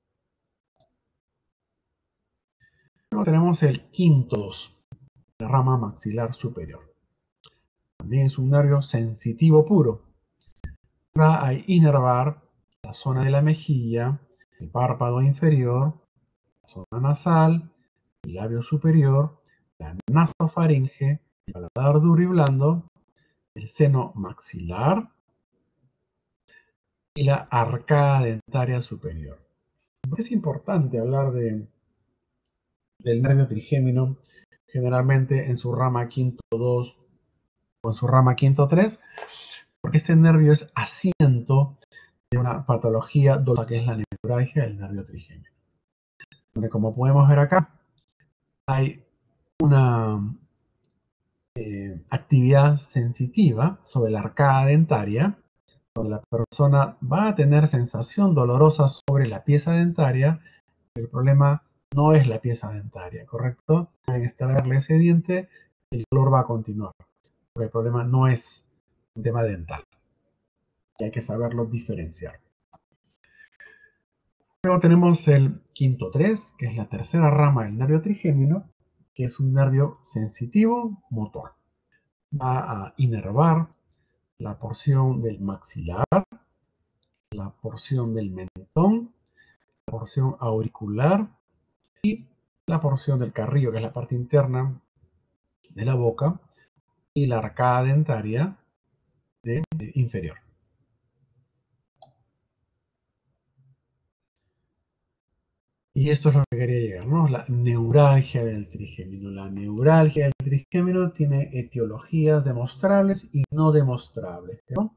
Luego tenemos el quinto 2, la rama maxilar superior. También es un nervio sensitivo puro. Va a inervar la zona de la mejilla, el párpado inferior, la zona nasal, el labio superior, la nasofaringe, el paladar duro y blando, el seno maxilar y la arcada dentaria superior. Es importante hablar del nervio trigémino, generalmente en su rama quinto 2 o en su rama quinto 3, porque este nervio es asiento de una patología dolorosa que es la neuralgia del nervio trigémino. Donde, como podemos ver acá, hay una actividad sensitiva sobre la arcada dentaria, donde la persona va a tener sensación dolorosa sobre la pieza dentaria. El problema no es la pieza dentaria, ¿correcto? En extraerle ese diente, el dolor va a continuar, porque el problema no es un tema dental, y hay que saberlo diferenciar. Luego tenemos el quinto 3, que es la tercera rama del nervio trigémino, que es un nervio sensitivo motor. Va a inervar la porción del maxilar, la porción del mentón, la porción auricular y la porción del carrillo, que es la parte interna de la boca, y la arcada dentaria inferior. Y esto es lo que quería llegar, ¿no? La neuralgia del trigémino. La neuralgia del trigémino tiene etiologías demostrables y no demostrables, ¿no?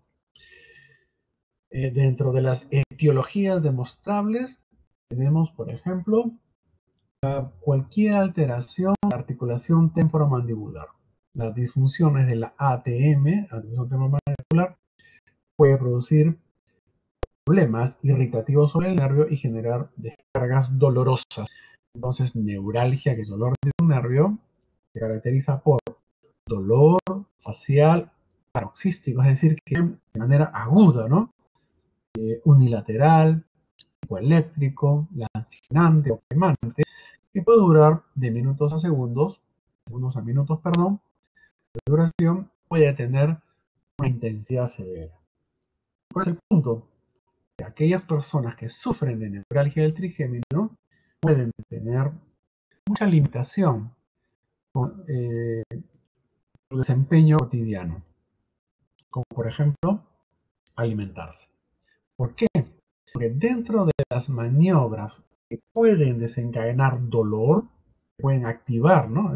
Dentro de las etiologías demostrables tenemos, por ejemplo, cualquier alteración de la articulación temporomandibular. Las disfunciones de la ATM, articulación temporomandibular, puede producir problemas irritativos sobre el nervio y generar descargas dolorosas. Entonces, neuralgia, que es dolor de un nervio, se caracteriza por dolor facial paroxístico, es decir, que de manera aguda, ¿no? Unilateral, eléctrico, lancinante o quemante, que puede durar de minutos a segundos, segundos a minutos, perdón. La duración puede tener una intensidad severa. ¿Cuál es el punto? Que aquellas personas que sufren de neuralgia del trigémino pueden tener mucha limitación con su desempeño cotidiano, como por ejemplo alimentarse. ¿Por qué? Porque dentro de las maniobras que pueden desencadenar dolor, pueden activar, ¿no?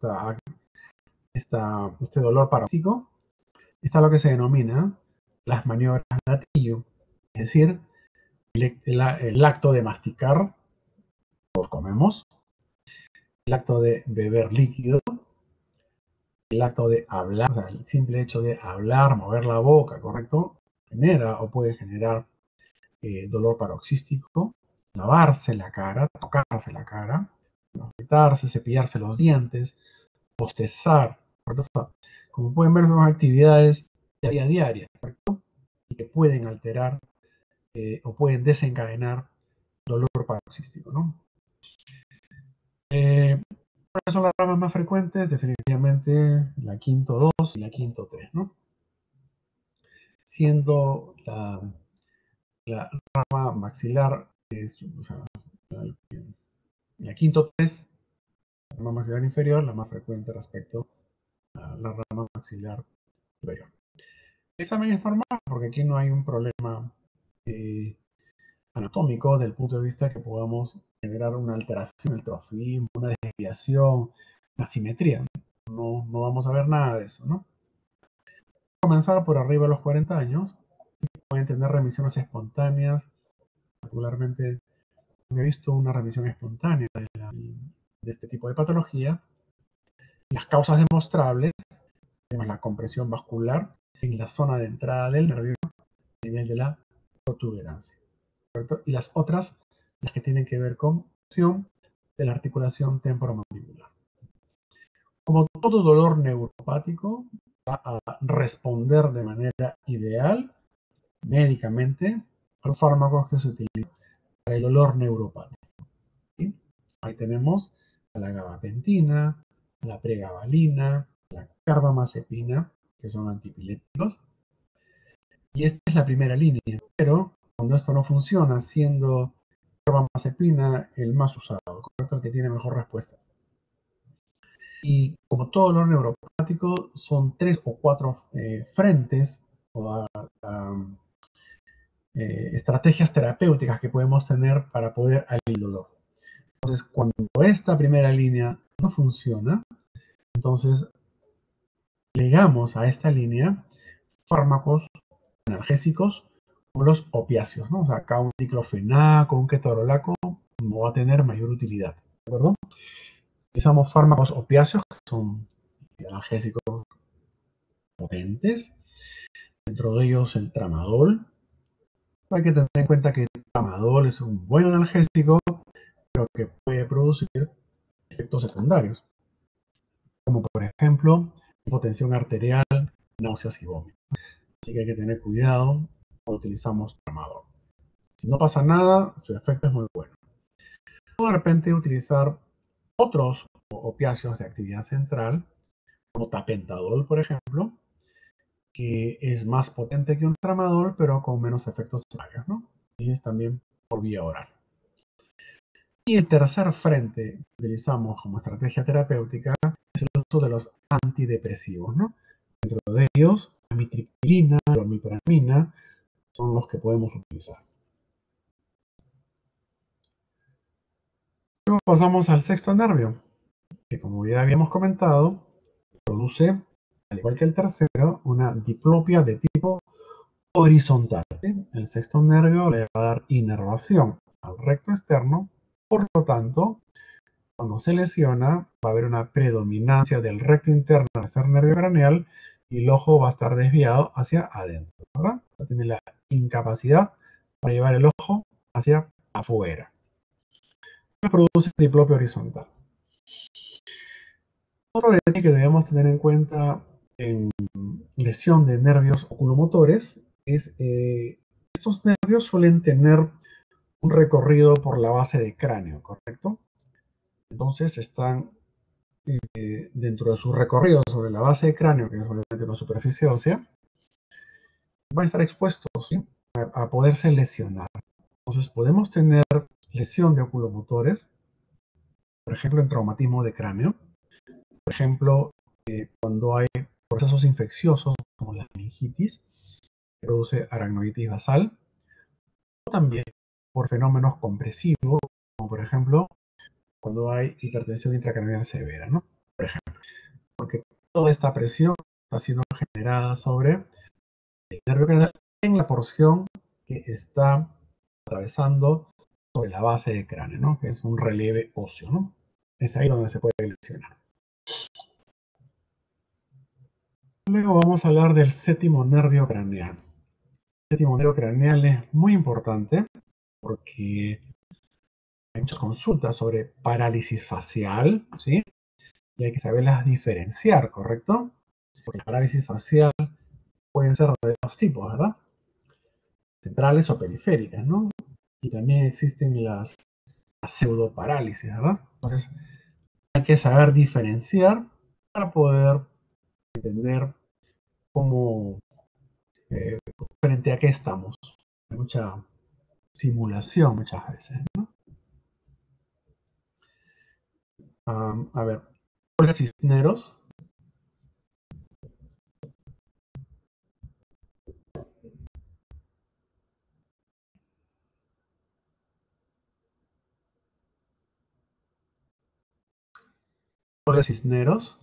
Este dolor paroxístico, está lo que se denomina las maniobras gatillo, es decir, el acto de masticar, lo comemos, el acto de beber líquido, el acto de hablar, o sea, el simple hecho de hablar, mover la boca, ¿correcto? Genera o puede generar dolor paroxístico, lavarse la cara, tocarse la cara, afeitarse, cepillarse los dientes, bostezar, ¿correcto? Como pueden ver, son actividades diarias, ¿correcto? Y que pueden alterar o pueden desencadenar dolor paroxístico, ¿no? ¿Cuáles son las ramas más frecuentes? Definitivamente la quinto 2 y la quinto 3, ¿no? Siendo la rama maxilar, o sea, la quinto 3, la rama maxilar inferior, la más frecuente respecto a la rama maxilar superior. El examen es normal porque aquí no hay un problema anatómico desde el punto de vista que podamos generar una alteración, el trofismo, una desviación, una simetría. No vamos a ver nada de eso, ¿no? Comenzar por arriba de los 40 años, pueden tener remisiones espontáneas, particularmente he visto una remisión espontánea de este tipo de patología. Las causas demostrables, tenemos la compresión vascular en la zona de entrada del nervio, a nivel de la protuberancia, ¿correcto? Y las otras, las que tienen que ver con acción de la articulación temporomandibular. Como todo dolor neuropático, va a responder de manera ideal médicamente a los fármacos que se utilizan para el dolor neuropático. ¿Sí? Ahí tenemos a la gabapentina, la pregabalina, la carbamazepina, que son antipilépticos. Y esta es la primera línea, pero cuando esto no funciona, siendo carbamazepina el más usado, ¿correcto? El que tiene mejor respuesta. Y como todo dolor neuropático, son 3 o 4 frentes o estrategias terapéuticas que podemos tener para poder aliviar el dolor. Entonces, cuando esta primera línea no funciona, entonces legamos a esta línea fármacos analgésicos como los opiáceos, ¿no? O sea, acá un diclofenaco, un ketorolaco no va a tener mayor utilidad, ¿de acuerdo? Utilizamos fármacos opiáceos, que son analgésicos potentes, dentro de ellos el tramadol. Hay que tener en cuenta que el tramadol es un buen analgésico, pero que puede producir efectos secundarios, como por ejemplo hipotensión arterial, náuseas y vómitos. Así que hay que tener cuidado cuando utilizamos tramadol. Si no pasa nada, su efecto es muy bueno. O de repente utilizar otros opiáceos de actividad central, como tapentadol, por ejemplo, que es más potente que un tramadol, pero con menos efectos secundarios, ¿no? Y es también por vía oral. Y el tercer frente que utilizamos como estrategia terapéutica es el uso de los antidepresivos, ¿no? Dentro de ellos, la amitriptilina, la omipramina son los que podemos utilizar. Luego pasamos al sexto nervio, que como ya habíamos comentado, produce, al igual que el tercero, una diplopia de tipo horizontal. ¿Sí? El sexto nervio le va a dar inervación al recto externo, por lo tanto, cuando se lesiona, va a haber una predominancia del recto interno al ser nervio craneal y el ojo va a estar desviado hacia adentro, ¿verdad? Va a tener la incapacidad para llevar el ojo hacia afuera. Produce diplopia horizontal. Otro detalle que debemos tener en cuenta en lesión de nervios oculomotores es estos nervios suelen tener un recorrido por la base de cráneo, ¿correcto? Entonces están dentro de su recorrido sobre la base de cráneo, que es obviamente una superficie ósea, van a estar expuestos, ¿sí? a poderse lesionar. Entonces podemos tener lesión de oculomotores, por ejemplo en traumatismo de cráneo, por ejemplo cuando hay procesos infecciosos como la meningitis, que produce aracnoiditis basal, o también por fenómenos compresivos, como por ejemplo cuando hay hipertensión intracraneal severa, ¿no? Por ejemplo, porque toda esta presión está siendo generada sobre el nervio craneal en la porción que está atravesando sobre la base del cráneo, ¿no? Que es un relieve óseo, ¿no? Es ahí donde se puede lesionar. Luego vamos a hablar del séptimo nervio craneal. El séptimo nervio craneal es muy importante porque hay muchas consultas sobre parálisis facial, ¿sí? Y hay que saberlas diferenciar, ¿correcto? Porque la parálisis facial pueden ser de dos tipos, ¿verdad? Centrales o periféricas, ¿no? Y también existen las pseudoparálisis, ¿verdad? Entonces, hay que saber diferenciar para poder entender cómo, frente a qué estamos. Hay mucha simulación muchas veces, ¿no? A ver, Olga Cisneros. Olga Cisneros.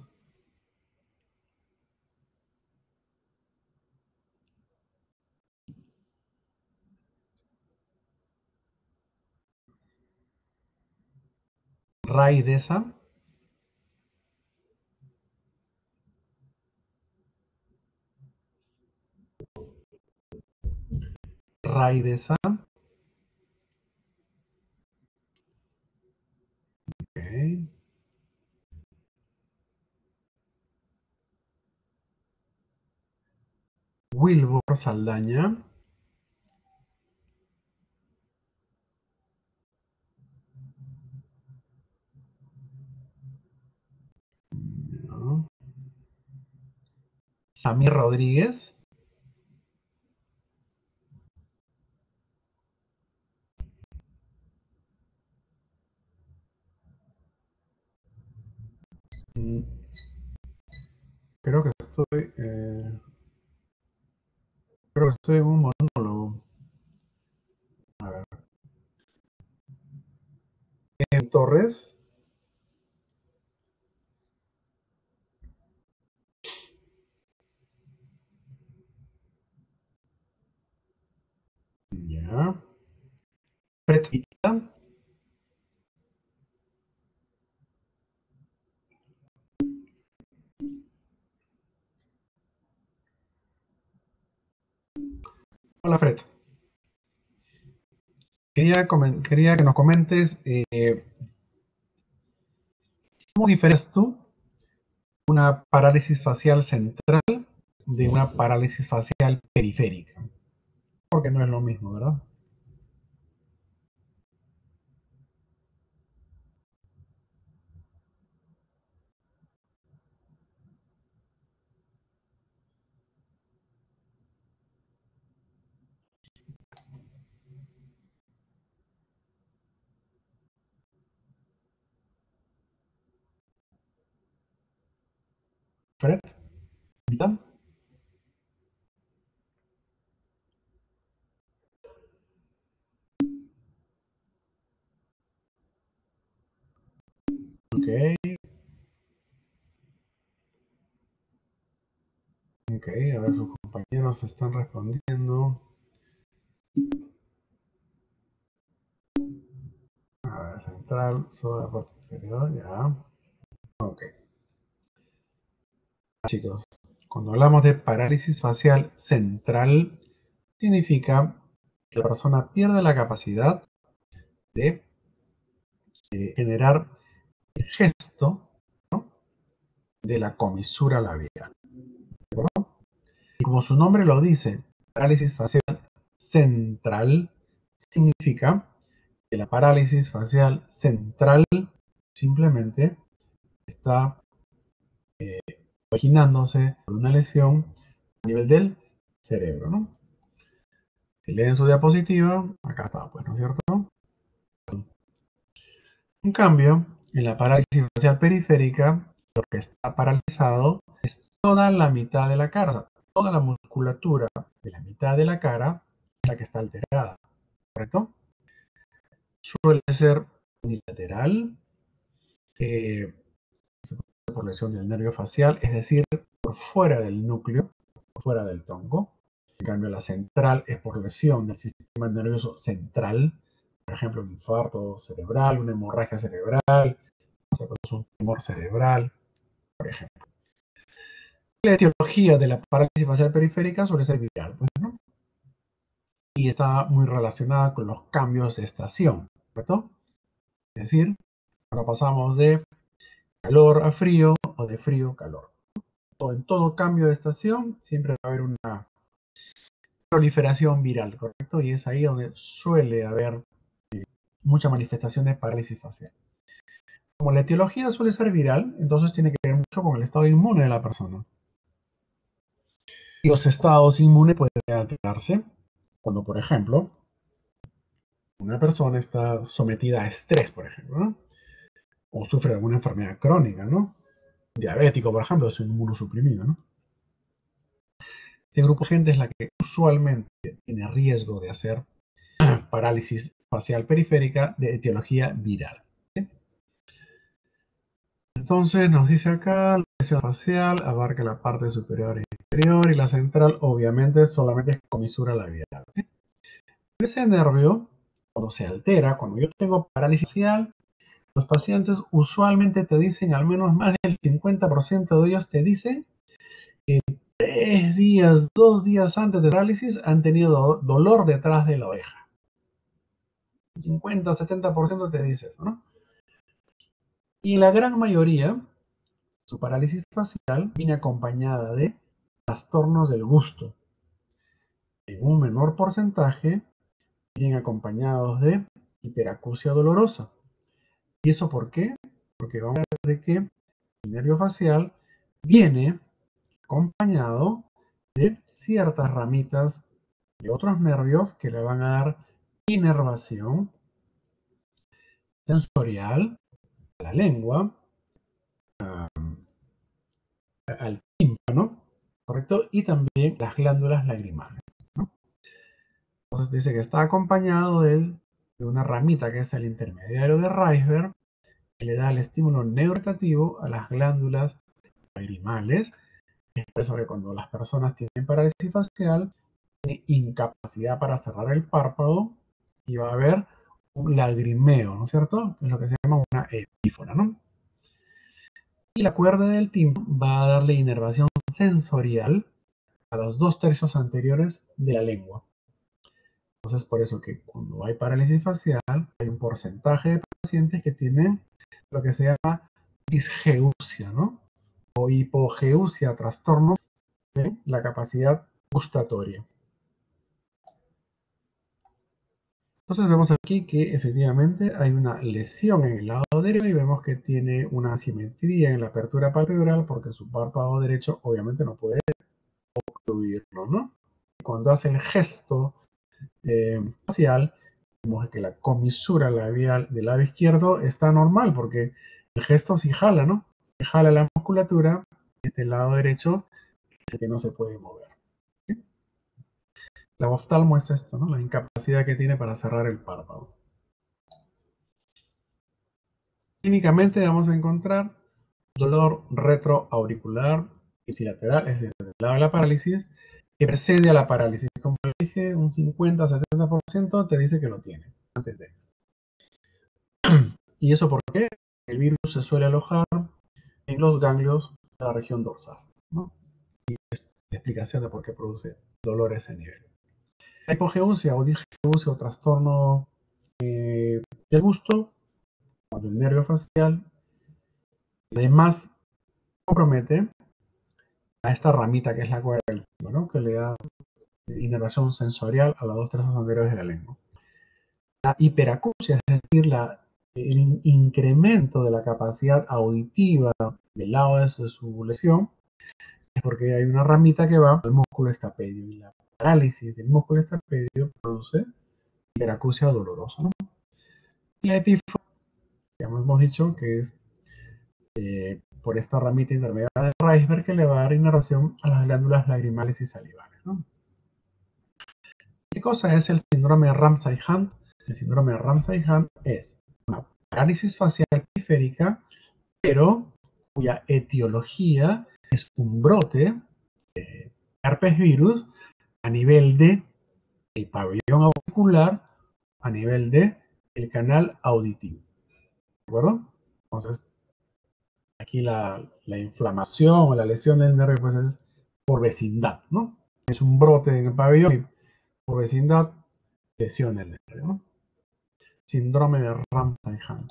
Ray Deza. Ray Deza. Okay. Wilbur Saldaña. No. Samir Rodríguez. Mm, Creo que estoy en un monólogo. Fred y Ida. Hola Fred. Quería que nos comentes cómo diferencias tú una parálisis facial central de una parálisis facial periférica. Porque no es lo mismo, ¿verdad? Fred, ¿ya? Ok, ok, a ver, sus compañeros están respondiendo. A ver, central, sobre la parte inferior, ya. Ok, chicos, cuando hablamos de parálisis facial central, significa que la persona pierde la capacidad de generar el gesto, ¿no?, de la comisura labial. Y como su nombre lo dice, parálisis facial central significa que la parálisis facial central simplemente está originándose por una lesión a nivel del cerebro, ¿no? Si leen su diapositiva, acá está, pues, ¿no es cierto? En cambio, en la parálisis facial periférica, lo que está paralizado es toda la mitad de la cara, o sea, toda la musculatura de la mitad de la cara es la que está alterada, ¿correcto? Suele ser unilateral, eh, por lesión del nervio facial, es decir, por fuera del núcleo, por fuera del tronco. En cambio, la central es por lesión del sistema nervioso central, por ejemplo, un infarto cerebral, una hemorragia cerebral, o sea, pues un tumor cerebral, por ejemplo. La etiología de la parálisis facial periférica suele ser viral, pues, ¿no? Y está muy relacionada con los cambios de estación, ¿correcto? Es decir, ahora pasamos de calor a frío o de frío a calor. En todo cambio de estación siempre va a haber una proliferación viral, ¿correcto? Y es ahí donde suele haber mucha manifestación de parálisis facial. Como la etiología suele ser viral, entonces tiene que ver mucho con el estado inmune de la persona. Y los estados inmunes pueden alterarse cuando, por ejemplo, una persona está sometida a estrés, por ejemplo, ¿no? O sufre de alguna enfermedad crónica, ¿no? Diabético, por ejemplo, es un inmunosuprimido, ¿no? Este grupo de gente es la que usualmente tiene riesgo de hacer parálisis facial periférica de etiología viral. ¿Sí? Entonces nos dice acá, la lesión facial abarca la parte superior e inferior y la central obviamente solamente es comisura labial. ¿Sí? Ese nervio, cuando se altera, cuando yo tengo parálisis facial, los pacientes usualmente te dicen, al menos más del 50% de ellos te dicen que 3 días, 2 días antes de parálisis han tenido dolor detrás de la oreja. 50-70% te dice eso, ¿no? Y la gran mayoría, su parálisis facial viene acompañada de trastornos del gusto. En un menor porcentaje, vienen acompañados de hiperacusia dolorosa. ¿Y eso por qué? Porque vamos a ver de que el nervio facial viene acompañado de ciertas ramitas de otros nervios que le van a dar inervación sensorial a la lengua, al tímpano, ¿correcto? Y también las glándulas lagrimales, ¿no? Entonces dice que está acompañado de una ramita que es el intermediario de Reisberg, que le da el estímulo neuroestativo a las glándulas lagrimales. Es por eso que cuando las personas tienen parálisis facial, tienen incapacidad para cerrar el párpado y va a haber un lagrimeo, ¿no es cierto? Que es lo que se llama una epífora, ¿no? Y la cuerda del tímpano va a darle inervación sensorial a los 2/3 anteriores de la lengua. Entonces, por eso que cuando hay parálisis facial, hay un porcentaje de pacientes que tienen lo que se llama disgeusia, ¿no? O hipogeusia, trastorno de la capacidad gustatoria. Entonces vemos aquí que efectivamente hay una lesión en el lado derecho y vemos que tiene una asimetría en la apertura palpebral porque su párpado derecho obviamente no puede obstruirlo, ¿no? Cuando hace el gesto facial, vemos que la comisura labial del labio izquierdo está normal porque el gesto sí jala, ¿no? Jala la musculatura, este lado derecho es el que no se puede mover. ¿Sí? La oftalmo es esto, ¿no? La incapacidad que tiene para cerrar el párpado. Clínicamente vamos a encontrar dolor retroauricular ipsilateral, es decir, del lado de la parálisis, que precede a la parálisis. Como dije, un 50-70% te dice que lo tiene antes de. ¿Y eso por qué? El virus se suele alojar en los ganglios de la región dorsal, ¿no? Y es la explicación de por qué produce dolor a ese nivel. La hipogeusia o disgeusia o trastorno del gusto, cuando el nervio facial además compromete a esta ramita que es la cuerda del tímpano, ¿no? Que le da inervación sensorial a las 2/3 anteriores de la lengua. La hiperacusia, es decir, el incremento de la capacidad auditiva del lado de su lesión, es porque hay una ramita que va al músculo estapedio y la parálisis del músculo estapedio produce hiperacusia dolorosa, ¿no? Y la epífora, ya hemos dicho que es por esta ramita intermedia de Reisberg que le va a dar inervación a las glándulas lagrimales y salivales, ¿no? ¿Qué cosa es el síndrome de Ramsay-Hunt? El síndrome de Ramsay-Hunt es una parálisis facial periférica, pero cuya etiología es un brote de herpes virus a nivel de el pabellón auricular, a nivel de el canal auditivo. ¿De acuerdo? Entonces, aquí la inflamación o la lesión del nervio pues es por vecindad, ¿no? Es un brote en el pabellón y por vecindad lesión del nervio, ¿no? Síndrome de Ramsay-Hunt.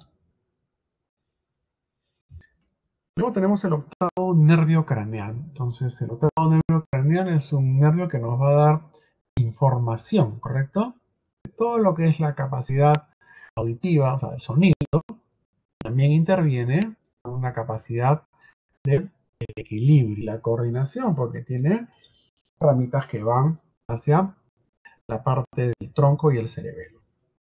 Luego tenemos el octavo nervio craneal. Entonces, el octavo nervio craneal es un nervio que nos va a dar información, ¿correcto? Todo lo que es la capacidad auditiva, o sea, el sonido, también interviene en una capacidad de equilibrio y la coordinación, porque tiene ramitas que van hacia la parte del tronco y el cerebelo.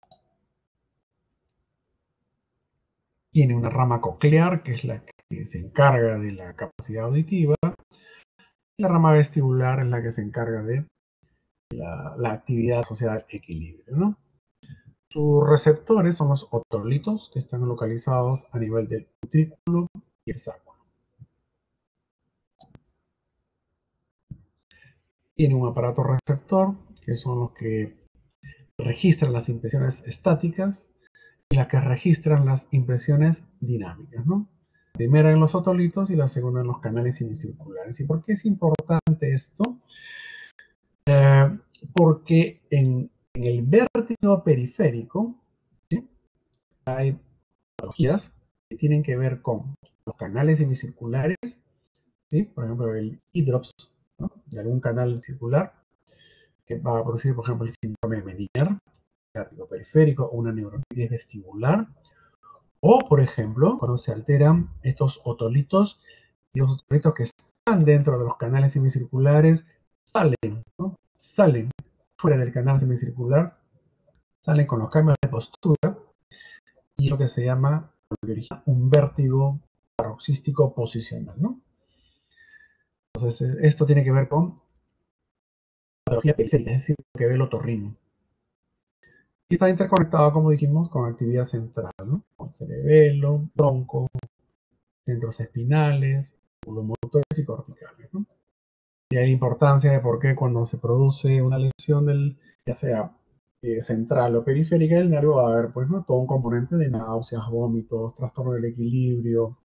Tiene una rama coclear, que es la que se encarga de la capacidad auditiva, y la rama vestibular es la que se encarga de la actividad asociada al equilibrio, ¿no? Sus receptores son los otolitos, que están localizados a nivel del utrículo y el sacro. Tiene un aparato receptor, que son los que registran las impresiones estáticas y las que registran las impresiones dinámicas, ¿no? La primera en los otolitos y la segunda en los canales semicirculares. ¿Y por qué es importante esto? Porque en el vértigo periférico, ¿sí?, hay patologías que tienen que ver con los canales semicirculares, ¿sí? Por ejemplo, el hidrops, ¿no?, de algún canal circular, que va a producir, por ejemplo, el síndrome de Meniere, vértigo periférico, o una neuronitis vestibular, o, por ejemplo, cuando se alteran estos otolitos, y los otolitos que están dentro de los canales semicirculares salen, ¿no?, salen fuera del canal semicircular, salen con los cambios de postura y lo que se llama, lo que origina un vértigo paroxístico posicional, ¿no? Entonces, esto tiene que ver con patología periférica, es decir, lo que ve el otorrino. Y está interconectado, como dijimos, con actividad central, ¿no? Con cerebelo, tronco, centros espinales, pulmomotores y corticales, ¿no? Y hay importancia de por qué cuando se produce una lesión ya sea central o periférica del nervio, va a haber pues, ¿no? todo un componente de náuseas, vómitos, trastorno del equilibrio,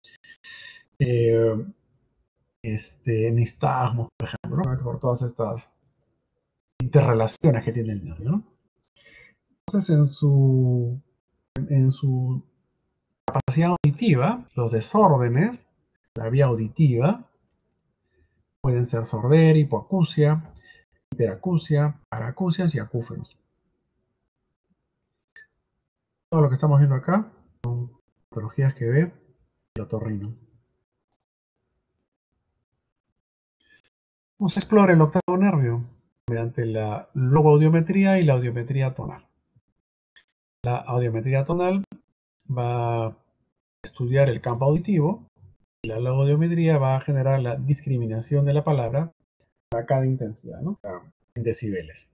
nistagmos, por ejemplo, ¿no? Por todas estas interrelaciones que tiene el nervio, ¿no? Entonces, en su capacidad auditiva, los desórdenes, la vía auditiva, pueden ser sordera, hipoacusia, hiperacusia, paracusias y acúfenos. Todo lo que estamos viendo acá son patologías que ve el otorrino. Vamos a explorar el octavo nervio mediante la logoaudiometría y la audiometría tonal. La audiometría tonal va a estudiar el campo auditivo y la logoaudiometría va a generar la discriminación de la palabra para cada intensidad, ¿no? En decibeles.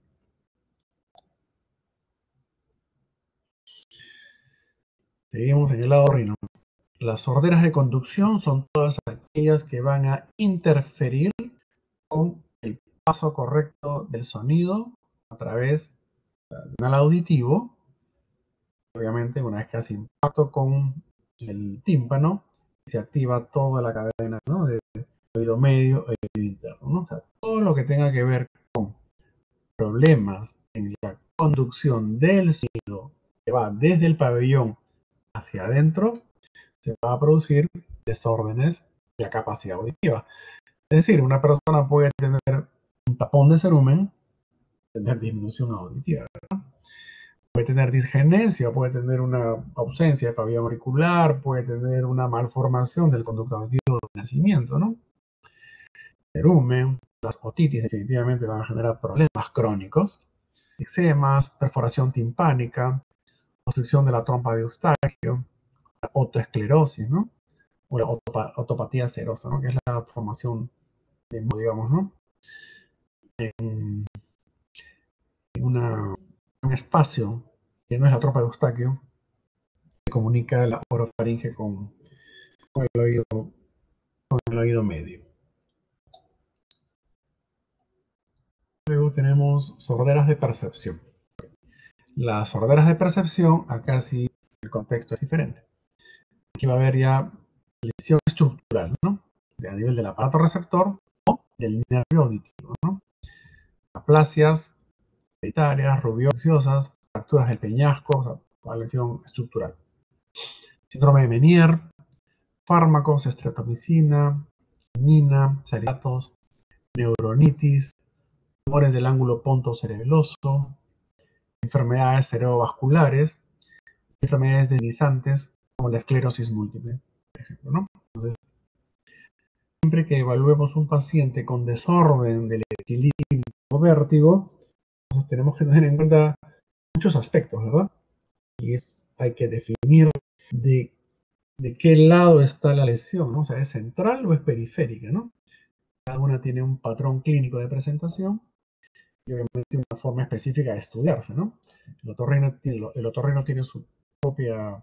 Seguimos en el lado otorrino. Las sorderas de conducción son todas aquellas que van a interferir con el paso correcto del sonido a través del canal auditivo. Obviamente, una vez que hace impacto con el tímpano, se activa toda la cadena, ¿no? De oído medio e oído interno, ¿no? O sea, todo lo que tenga que ver con problemas en la conducción del sonido que va desde el pabellón hacia adentro, se va a producir desórdenes de la capacidad auditiva. Es decir, una persona puede tener un tapón de cerumen, tener disminución auditiva, ¿verdad? Puede tener disgenesia, puede tener una ausencia de pabellón auricular, puede tener una malformación del conducto auditivo de nacimiento, ¿no? Cerumen, las otitis definitivamente van a generar problemas crónicos, eczemas, perforación timpánica, obstrucción de la trompa de Eustaquio, la otoesclerosis, ¿no? O la otopatía serosa, ¿no? Que es la formación de, digamos, ¿no? En un espacio que no es la trompa de Eustaquio, que comunica la orofaringe con el oído medio. Luego tenemos sorderas de percepción. Las sorderas de percepción, acá sí el contexto es diferente. Aquí va a haber ya lesión estructural, ¿no? A nivel del aparato receptor o del nervio auditivo, ¿no? Aplasias hereditarias, rubiosas, fracturas del peñasco, o sea, una lesión estructural. Síndrome de Meniere, fármacos, estreptomicina, quinina, salicilatos, neuronitis, tumores del ángulo pontocerebeloso, enfermedades cerebrovasculares, enfermedades deslizantes como la esclerosis múltiple, por ejemplo, ¿no? Entonces, siempre que evaluemos un paciente con desorden del equilibrio o vértigo, entonces tenemos que tener en cuenta muchos aspectos, ¿verdad? Y hay que definir de qué lado está la lesión, ¿no? O sea, ¿es central o es periférica, ¿no? Cada una tiene un patrón clínico de presentación y obviamente una forma específica de estudiarse, ¿no? El otorrino tiene su propia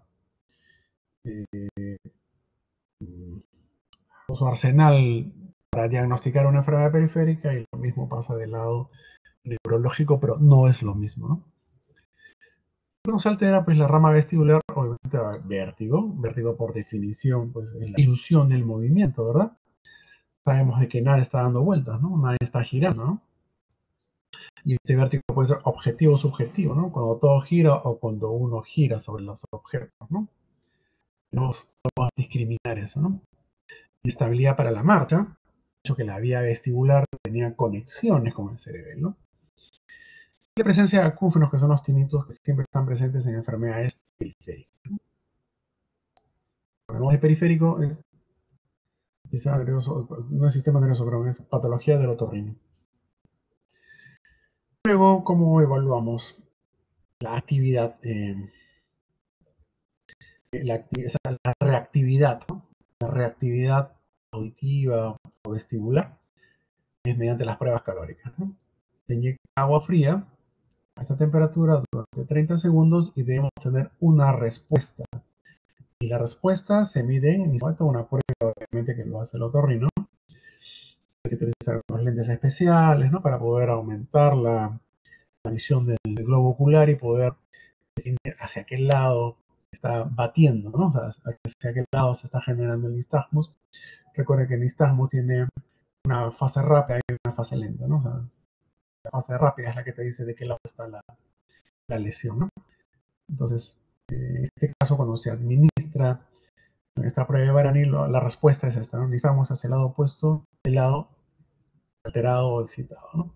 su arsenal para diagnosticar una enfermedad periférica y lo mismo pasa del lado neurológico, pero no es lo mismo, ¿no? Cuando se altera, pues la rama vestibular, obviamente va a haber vértigo por definición, pues es la ilusión del movimiento, ¿verdad? Sabemos de que nada está dando vueltas, ¿no? Nada está girando, ¿no? Y este vértigo puede ser objetivo o subjetivo, ¿no? Cuando todo gira o cuando uno gira sobre los objetos, ¿no? Podemos discriminar eso, ¿no? Estabilidad para la marcha, hecho que la vía vestibular tenía conexiones con el cerebelo, ¿no? La presencia de acúfenos, que son los tinitos que siempre están presentes en enfermedades periféricas, ¿no? Hablamos de periférico, no es sistema nervioso, pero es patología del otorrino. Luego, ¿cómo evaluamos la actividad? La reactividad, ¿no? La reactividad auditiva o vestibular es mediante las pruebas calóricas, ¿no? Se inyecta agua fría a esta temperatura durante 30 segundos y debemos tener una respuesta. Y la respuesta se mide en una prueba, obviamente, que lo hace el otorrino. Hay que utilizar unos lentes especiales, ¿no? Para poder aumentar la la visión del globo ocular y poder definir hacia qué lado está batiendo, ¿no? O sea, hacia qué lado se está generando el nistagmus. Recuerden que el nistagmus tiene una fase rápida y una fase lenta, ¿no? O sea, la fase rápida es la que te dice de qué lado está la lesión, ¿no? Entonces, en este caso, cuando se administra esta prueba de Baranil, la respuesta es esta, ¿no? Nistagmus hacia el lado opuesto, el lado alterado o excitado, ¿no?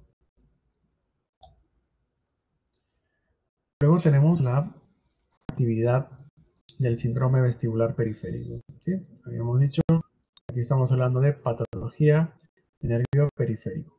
Luego tenemos la actividad del síndrome vestibular periférico, ¿sí? Habíamos dicho, aquí estamos hablando de patología de nervio periférico.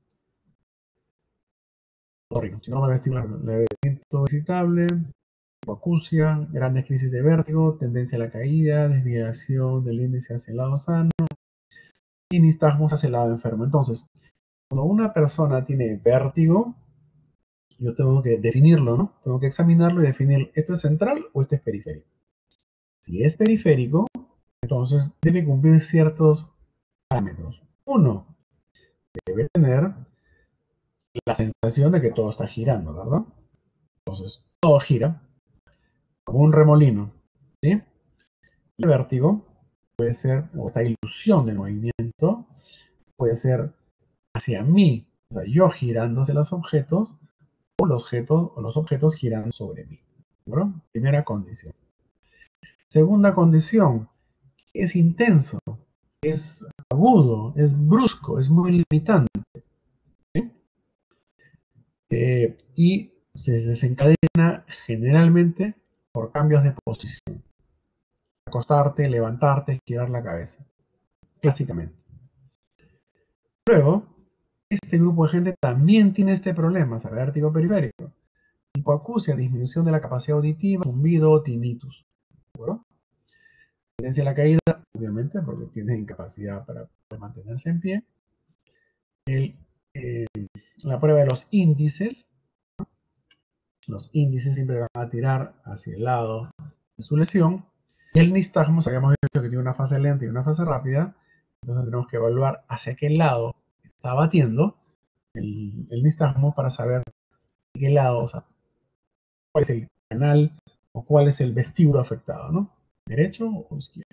Síndrome vestibular levamiento excitable, hipoacusia, grandes crisis de vértigo, tendencia a la caída, desviación del índice hacia el lado sano y nistagmus hacia el lado enfermo. Entonces, cuando una persona tiene vértigo, yo tengo que definirlo, ¿no? Tengo que examinarlo y definir, ¿esto es central o esto es periférico? Si es periférico, entonces debe cumplir ciertos parámetros. Uno, debe tener la sensación de que todo está girando, ¿verdad? Entonces, todo gira como un remolino, ¿sí? El vértigo puede ser, o esta ilusión del movimiento, puede ser hacia mí, o sea, yo girando hacia los objetos, o los objetos girando sobre mí. ¿Verdad? Primera condición. Segunda condición, es intenso, es agudo, es brusco, es muy limitante. ¿Sí? Y se desencadena generalmente por cambios de posición. Acostarte, levantarte, girar la cabeza. Clásicamente. Luego, este grupo de gente también tiene este problema, o sea, vértigo periférico. Hipoacusia, disminución de la capacidad auditiva, zumbido, tinnitus. ¿De acuerdo? Tendencia a la caída, obviamente, porque tiene incapacidad para poder mantenerse en pie. La prueba de los índices siempre van a tirar hacia el lado de su lesión. Y el nistagmus, habíamos dicho que tiene una fase lenta y una fase rápida, entonces tenemos que evaluar hacia qué lado está batiendo el nistagmus para saber de qué lado, o sea, cuál es el canal o cuál es el vestíbulo afectado, ¿no? ¿Derecho o izquierdo?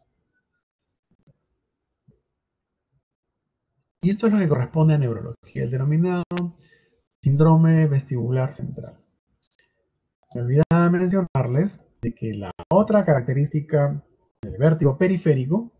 Y esto es lo que corresponde a neurología, el denominado síndrome vestibular central. Me olvidaba mencionarles de que la otra característica del vértigo periférico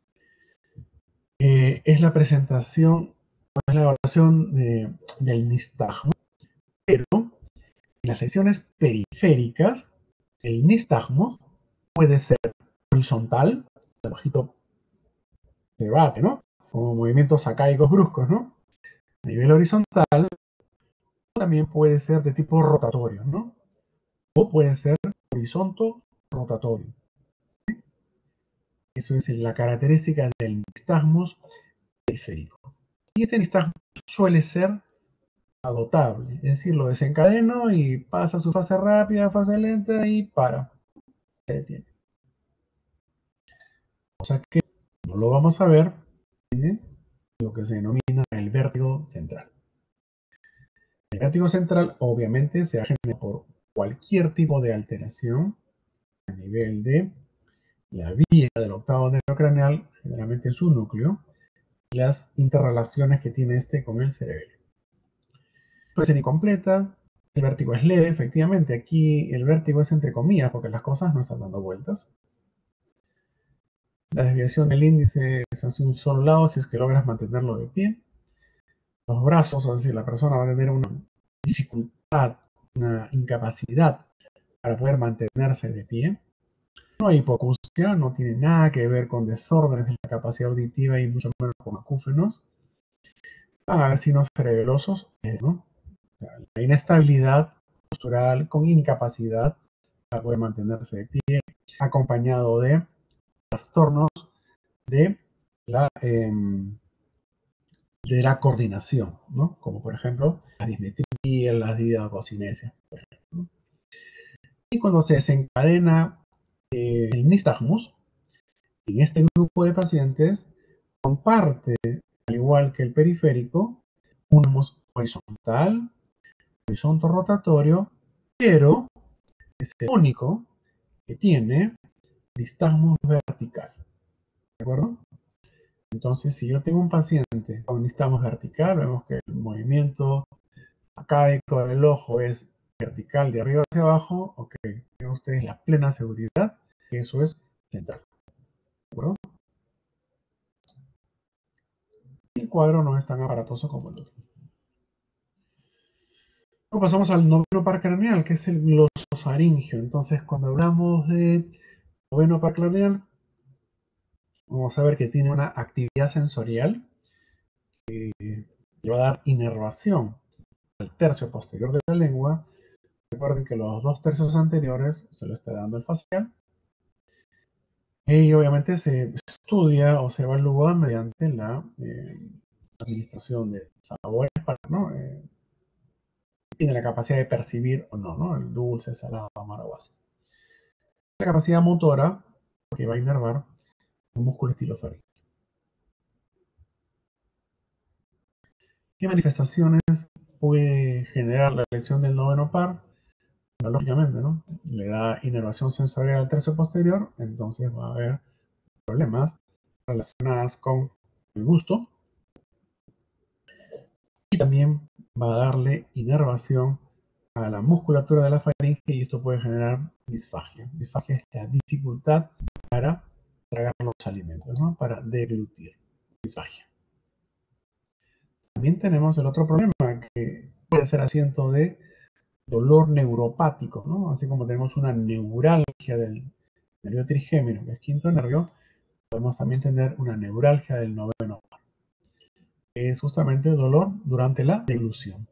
es la presentación, es la evaluación del nistagmo, pero en las lesiones periféricas, el nistagmo puede ser horizontal, el ojito se bate, ¿no? Como movimientos sacáicos bruscos, ¿no? A nivel horizontal, también puede ser de tipo rotatorio, ¿no? O puede ser horizonto rotatorio. Eso es la característica del nistagmus periférico. Y este nistagmus suele ser agotable, es decir, lo desencadeno y pasa su fase rápida, fase lenta y para, se detiene. O sea que no lo vamos a ver en lo que se denomina el vértigo central. El vértigo central obviamente se genera por cualquier tipo de alteración a nivel de la vía del octavo nervio craneal, generalmente en su núcleo, y las interrelaciones que tiene este con el cerebelo. Puede ser incompleta, el vértigo es leve, efectivamente, aquí el vértigo es entre comillas porque las cosas no están dando vueltas. La desviación del índice es hacia un solo lado si es que logras mantenerlo de pie. Los brazos, es decir, la persona va a tener una dificultad, una incapacidad para poder mantenerse de pie. No hay hipoacusia, no tiene nada que ver con desórdenes de la capacidad auditiva y mucho menos con acúfenos. Van a haber signos cerebelosos, ¿no? La inestabilidad postural con incapacidad para poder mantenerse de pie, acompañado de trastornos de la coordinación, ¿no? Como por ejemplo la dismetría, la diacocinesias. ¿No? Y cuando se desencadena el nistagmus, en este grupo de pacientes comparte, al igual que el periférico, un horizontal, horizonte rotatorio, pero es el único que tiene nistagmus vertical. ¿De acuerdo? Entonces, si yo tengo un paciente con nistagmus vertical, vemos que el movimiento acádico del ojo es vertical de arriba hacia abajo. Ok, tienen ustedes la plena seguridad que eso es central. ¿De acuerdo? El cuadro no es tan aparatoso como el otro. Luego pasamos al noveno par craneal, que es el glosofaringio. Entonces, cuando hablamos de noveno par craneal, vamos a ver que tiene una actividad sensorial que le va a dar inervación al tercio posterior de la lengua. Recuerden que los 2 tercios anteriores se lo está dando el facial. Y obviamente se estudia o se evalúa mediante la administración de sabores, ¿no? Tiene la capacidad de percibir o no, ¿no? El dulce, salado, amargo, ácido. La capacidad motora, que va a inervar el músculo estilofaringeo. ¿Qué manifestaciones puede generar la lesión del noveno par? Bueno, lógicamente, ¿no? Le da inervación sensorial al tercio posterior, entonces va a haber problemas relacionados con el gusto y también va a darle inervación a la musculatura de la faringe y esto puede generar disfagia. Disfagia es la dificultad para tragar los alimentos, ¿no? Para deglutir. Disfagia. También tenemos el otro problema que puede ser asiento de dolor neuropático, ¿no? Así como tenemos una neuralgia del nervio trigémino, que es quinto nervio, podemos también tener una neuralgia del noveno par, que es justamente dolor durante la deglución.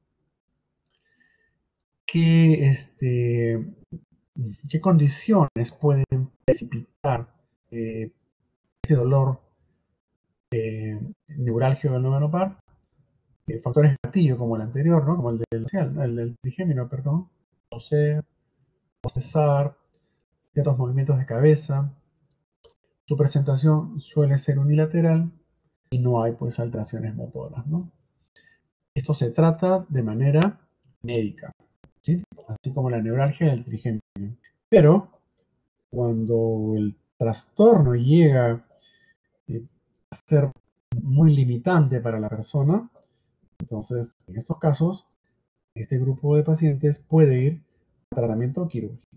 ¿Qué condiciones pueden precipitar ese dolor neurálgico del noveno par? Factores de gatillo como el anterior, ¿no? Como el del trigémino, perdón. Toser, bostezar, ciertos movimientos de cabeza. Su presentación suele ser unilateral y no hay pues alteraciones motoras, ¿no? Esto se trata de manera médica, ¿sí? Así como la neuralgia del trigémino. Pero cuando el trastorno llega a ser muy limitante para la persona, entonces en esos casos, este grupo de pacientes puede ir a tratamiento quirúrgico.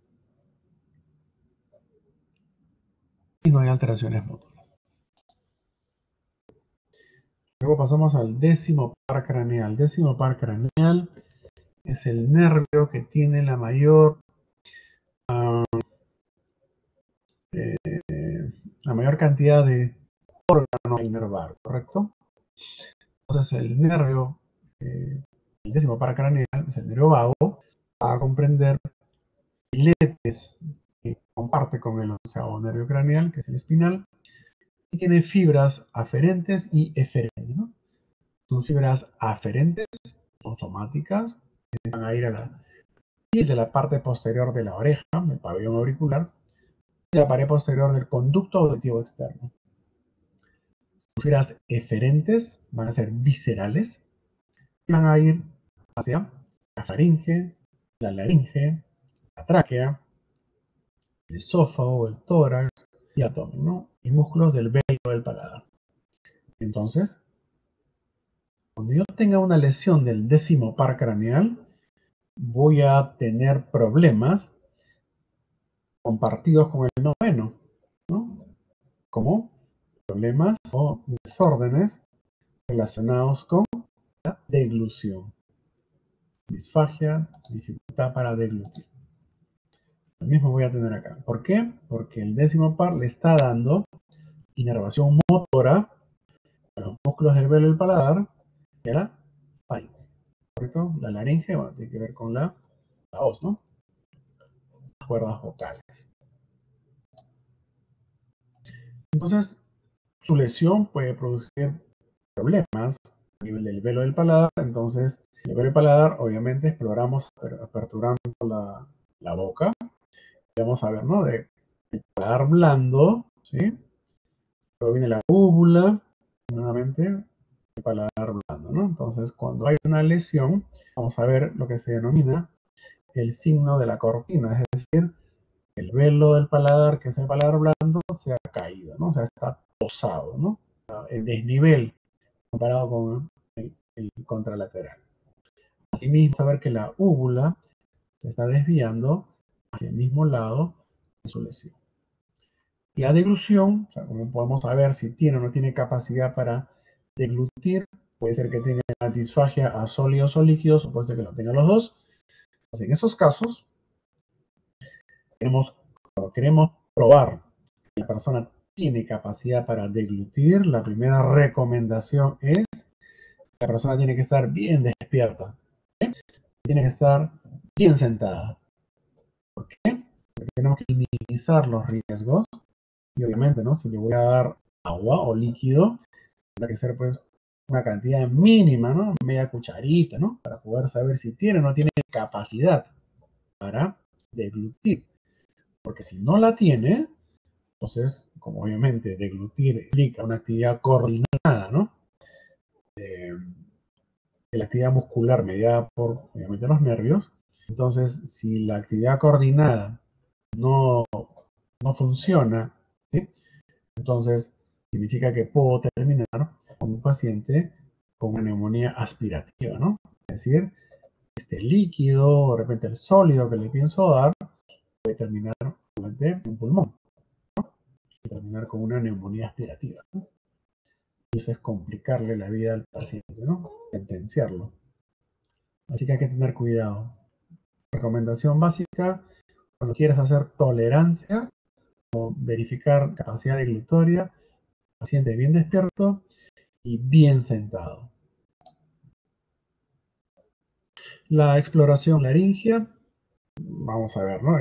Y no hay alteraciones motoras. Luego pasamos al décimo par craneal. Décimo par craneal es el nervio que tiene la mayor cantidad de órganos a inervar, ¿correcto? Entonces el nervio, el décimo par craneal, es el nervio vago, va a comprender filetes que comparte con el onceavo nervio craneal, que es el espinal, y tiene fibras aferentes y eferentes, ¿no? Son fibras aferentes, son somáticas, que van a ir a la piel de la parte posterior de la oreja, del pabellón auricular, y la pared posterior del conducto auditivo externo. Las fibras eferentes van a ser viscerales y van a ir hacia la faringe, la laringe, la tráquea, el esófago, el tórax y abdomen, ¿no? Y músculos del velo del paladar. Entonces, cuando yo tenga una lesión del décimo par craneal, voy a tener problemas compartidos con el noveno, ¿no? Como problemas o desórdenes relacionados con la deglución. Disfagia, dificultad para deglutir. Lo mismo voy a tener acá. ¿Por qué? Porque el décimo par le está dando inervación motora a los músculos del velo del paladar y a la faringe. ¿Correcto? La laringe, bueno, tiene que ver con la voz, ¿no? Las cuerdas vocales. Entonces, su lesión puede producir problemas a nivel del velo del paladar. Entonces, el velo del paladar, obviamente, exploramos aperturando la boca. Vamos a ver, ¿no? De el paladar blando, ¿sí? Luego viene la úvula, nuevamente, el paladar blando, ¿no? Entonces, cuando hay una lesión, vamos a ver lo que se denomina el signo de la cortina, es decir, el velo del paladar, que es el paladar blando, se ha caído, ¿no? O sea, está posado, ¿no? El desnivel comparado con el contralateral. Asimismo, saber que la úvula se está desviando hacia el mismo lado de su lesión. La deglución, o sea, como podemos saber si tiene o no tiene capacidad para deglutir, puede ser que tenga disfagia a sólidos o líquidos, o puede ser que lo tenga los dos. Entonces, en esos casos, cuando queremos probar que la persona tiene capacidad para deglutir, la primera recomendación es que la persona tiene que estar bien despierta, ¿sí? Tiene que estar bien sentada. ¿Por qué? Porque tenemos que minimizar los riesgos y obviamente, ¿no? Si le voy a dar agua o líquido, tendrá que ser pues una cantidad mínima, ¿no? Media cucharita, ¿no? Para poder saber si tiene o no tiene capacidad para deglutir. Porque si no la tiene, entonces, como obviamente deglutir implica una actividad coordinada, ¿no? De la actividad muscular mediada por, obviamente, los nervios. Entonces, si la actividad coordinada no funciona, ¿sí? Entonces, significa que puedo terminar con un paciente con una neumonía aspirativa, ¿no? Es decir, este líquido, de repente el sólido que le pienso dar, puede terminar en un pulmón, ¿no? Y terminar con una neumonía aspirativa, ¿no? Y eso es complicarle la vida al paciente, ¿no? Sentenciarlo. Así que hay que tener cuidado. Recomendación básica, cuando quieras hacer tolerancia o verificar capacidad deglutoria, paciente bien despierto y bien sentado. La exploración laringea, vamos a ver, ¿no?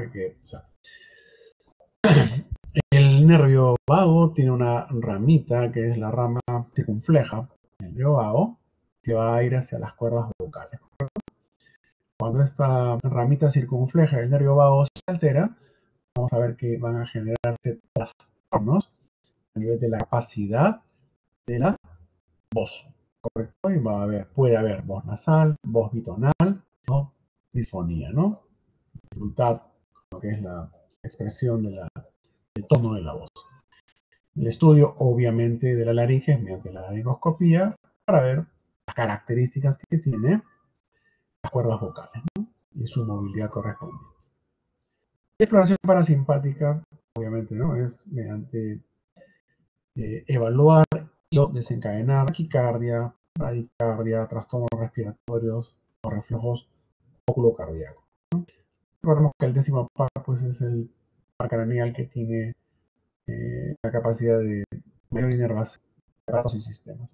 El nervio vago tiene una ramita que es la rama circunfleja del nervio vago que va a ir hacia las cuerdas vocales. Cuando esta ramita circunfleja del nervio vago se altera, vamos a ver que van a generarse trastornos a nivel de la capacidad de la voz, ¿correcto? Y puede haber voz nasal, voz bitonal o disfonía, ¿no? Dificultad con lo que es la expresión del tono de la voz. El estudio, obviamente, de la laringe es mediante la laringoscopía para ver las características que tiene las cuerdas vocales, ¿no? Y su movilidad correspondiente. La exploración parasimpática, obviamente, ¿no? Es mediante evaluar y desencadenar taquicardia, bradicardia, trastornos respiratorios o reflejos oculocardíacos, ¿no? Recordemos que el décimo par pues, es el par craneal que tiene la capacidad de mayor inervación de aparatos y sistemas.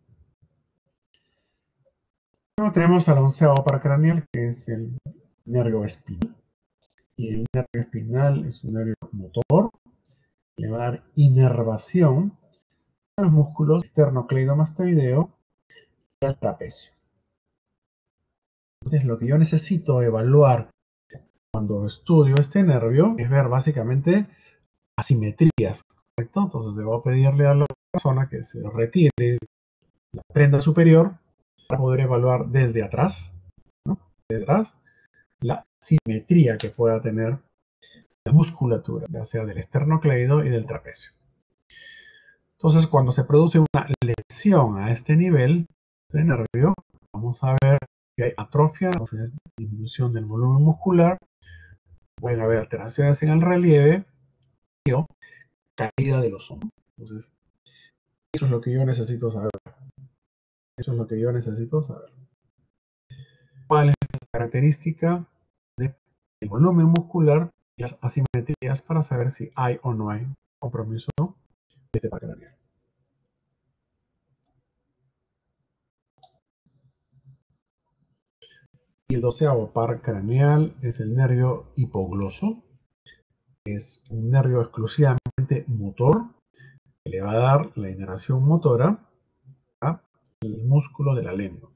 Luego tenemos al onceavo par craneal, que es el nervio espinal. Y el nervio espinal es un nervio motor, le va a dar inervación a los músculos esternocleidomastoideo y al trapecio. Entonces, lo que yo necesito evaluar cuando estudio este nervio es ver básicamente asimetrías, ¿correcto? Entonces, debo pedirle a la persona que se retire la prenda superior para poder evaluar desde atrás, ¿no? Desde atrás, la simetría que pueda tener la musculatura, ya sea del esternocleido y del trapecio. Entonces, cuando se produce una lesión a este nivel de nervio, vamos a ver que hay atrofia, disminución del volumen muscular, pueden haber alteraciones en el relieve y o caída de los hombros. Entonces, eso es lo que yo necesito saber. Eso es lo que yo necesito saber. ¿Cuál es la característica del volumen muscular y las asimetrías para saber si hay o no hay compromiso de este par craneal? Y el 12º par craneal es el nervio hipogloso. Es un nervio exclusivamente motor que le va a dar la inervación motora al músculo de la lengua.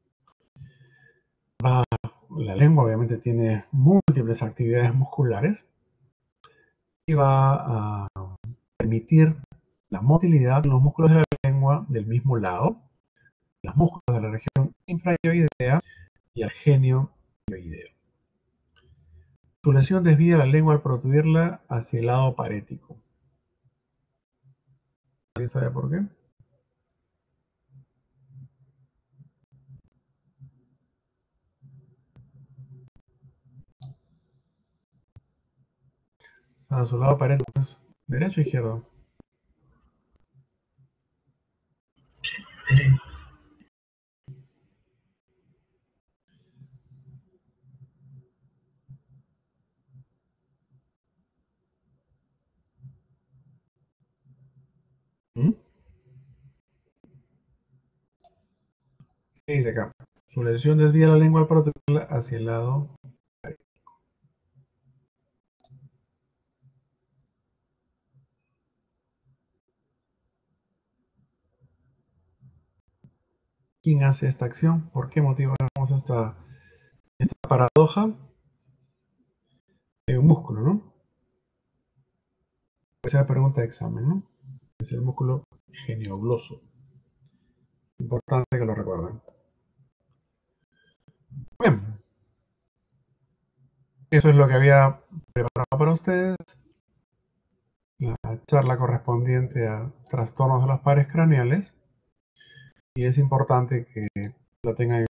La lengua obviamente tiene múltiples actividades musculares y va a permitir la motilidad de los músculos de la lengua del mismo lado los músculos de la región infraoidea y al genio oideo. Su lesión desvía la lengua al protruirla hacia el lado parético. ¿Alguien sabe por qué? A su lado parético es derecho o izquierdo. ¿Mm? ¿Qué dice acá? Su lesión desvía la lengua al protruirla hacia el lado parético. ¿Quién hace esta acción? ¿Por qué motivo hacemos esta paradoja? Un músculo, ¿no? Esa es la pregunta de examen, ¿no? Es el músculo geniogloso. Importante que lo recuerden. Bien. Eso es lo que había preparado para ustedes. La charla correspondiente a trastornos de los pares craneales. Y es importante que lo tengan en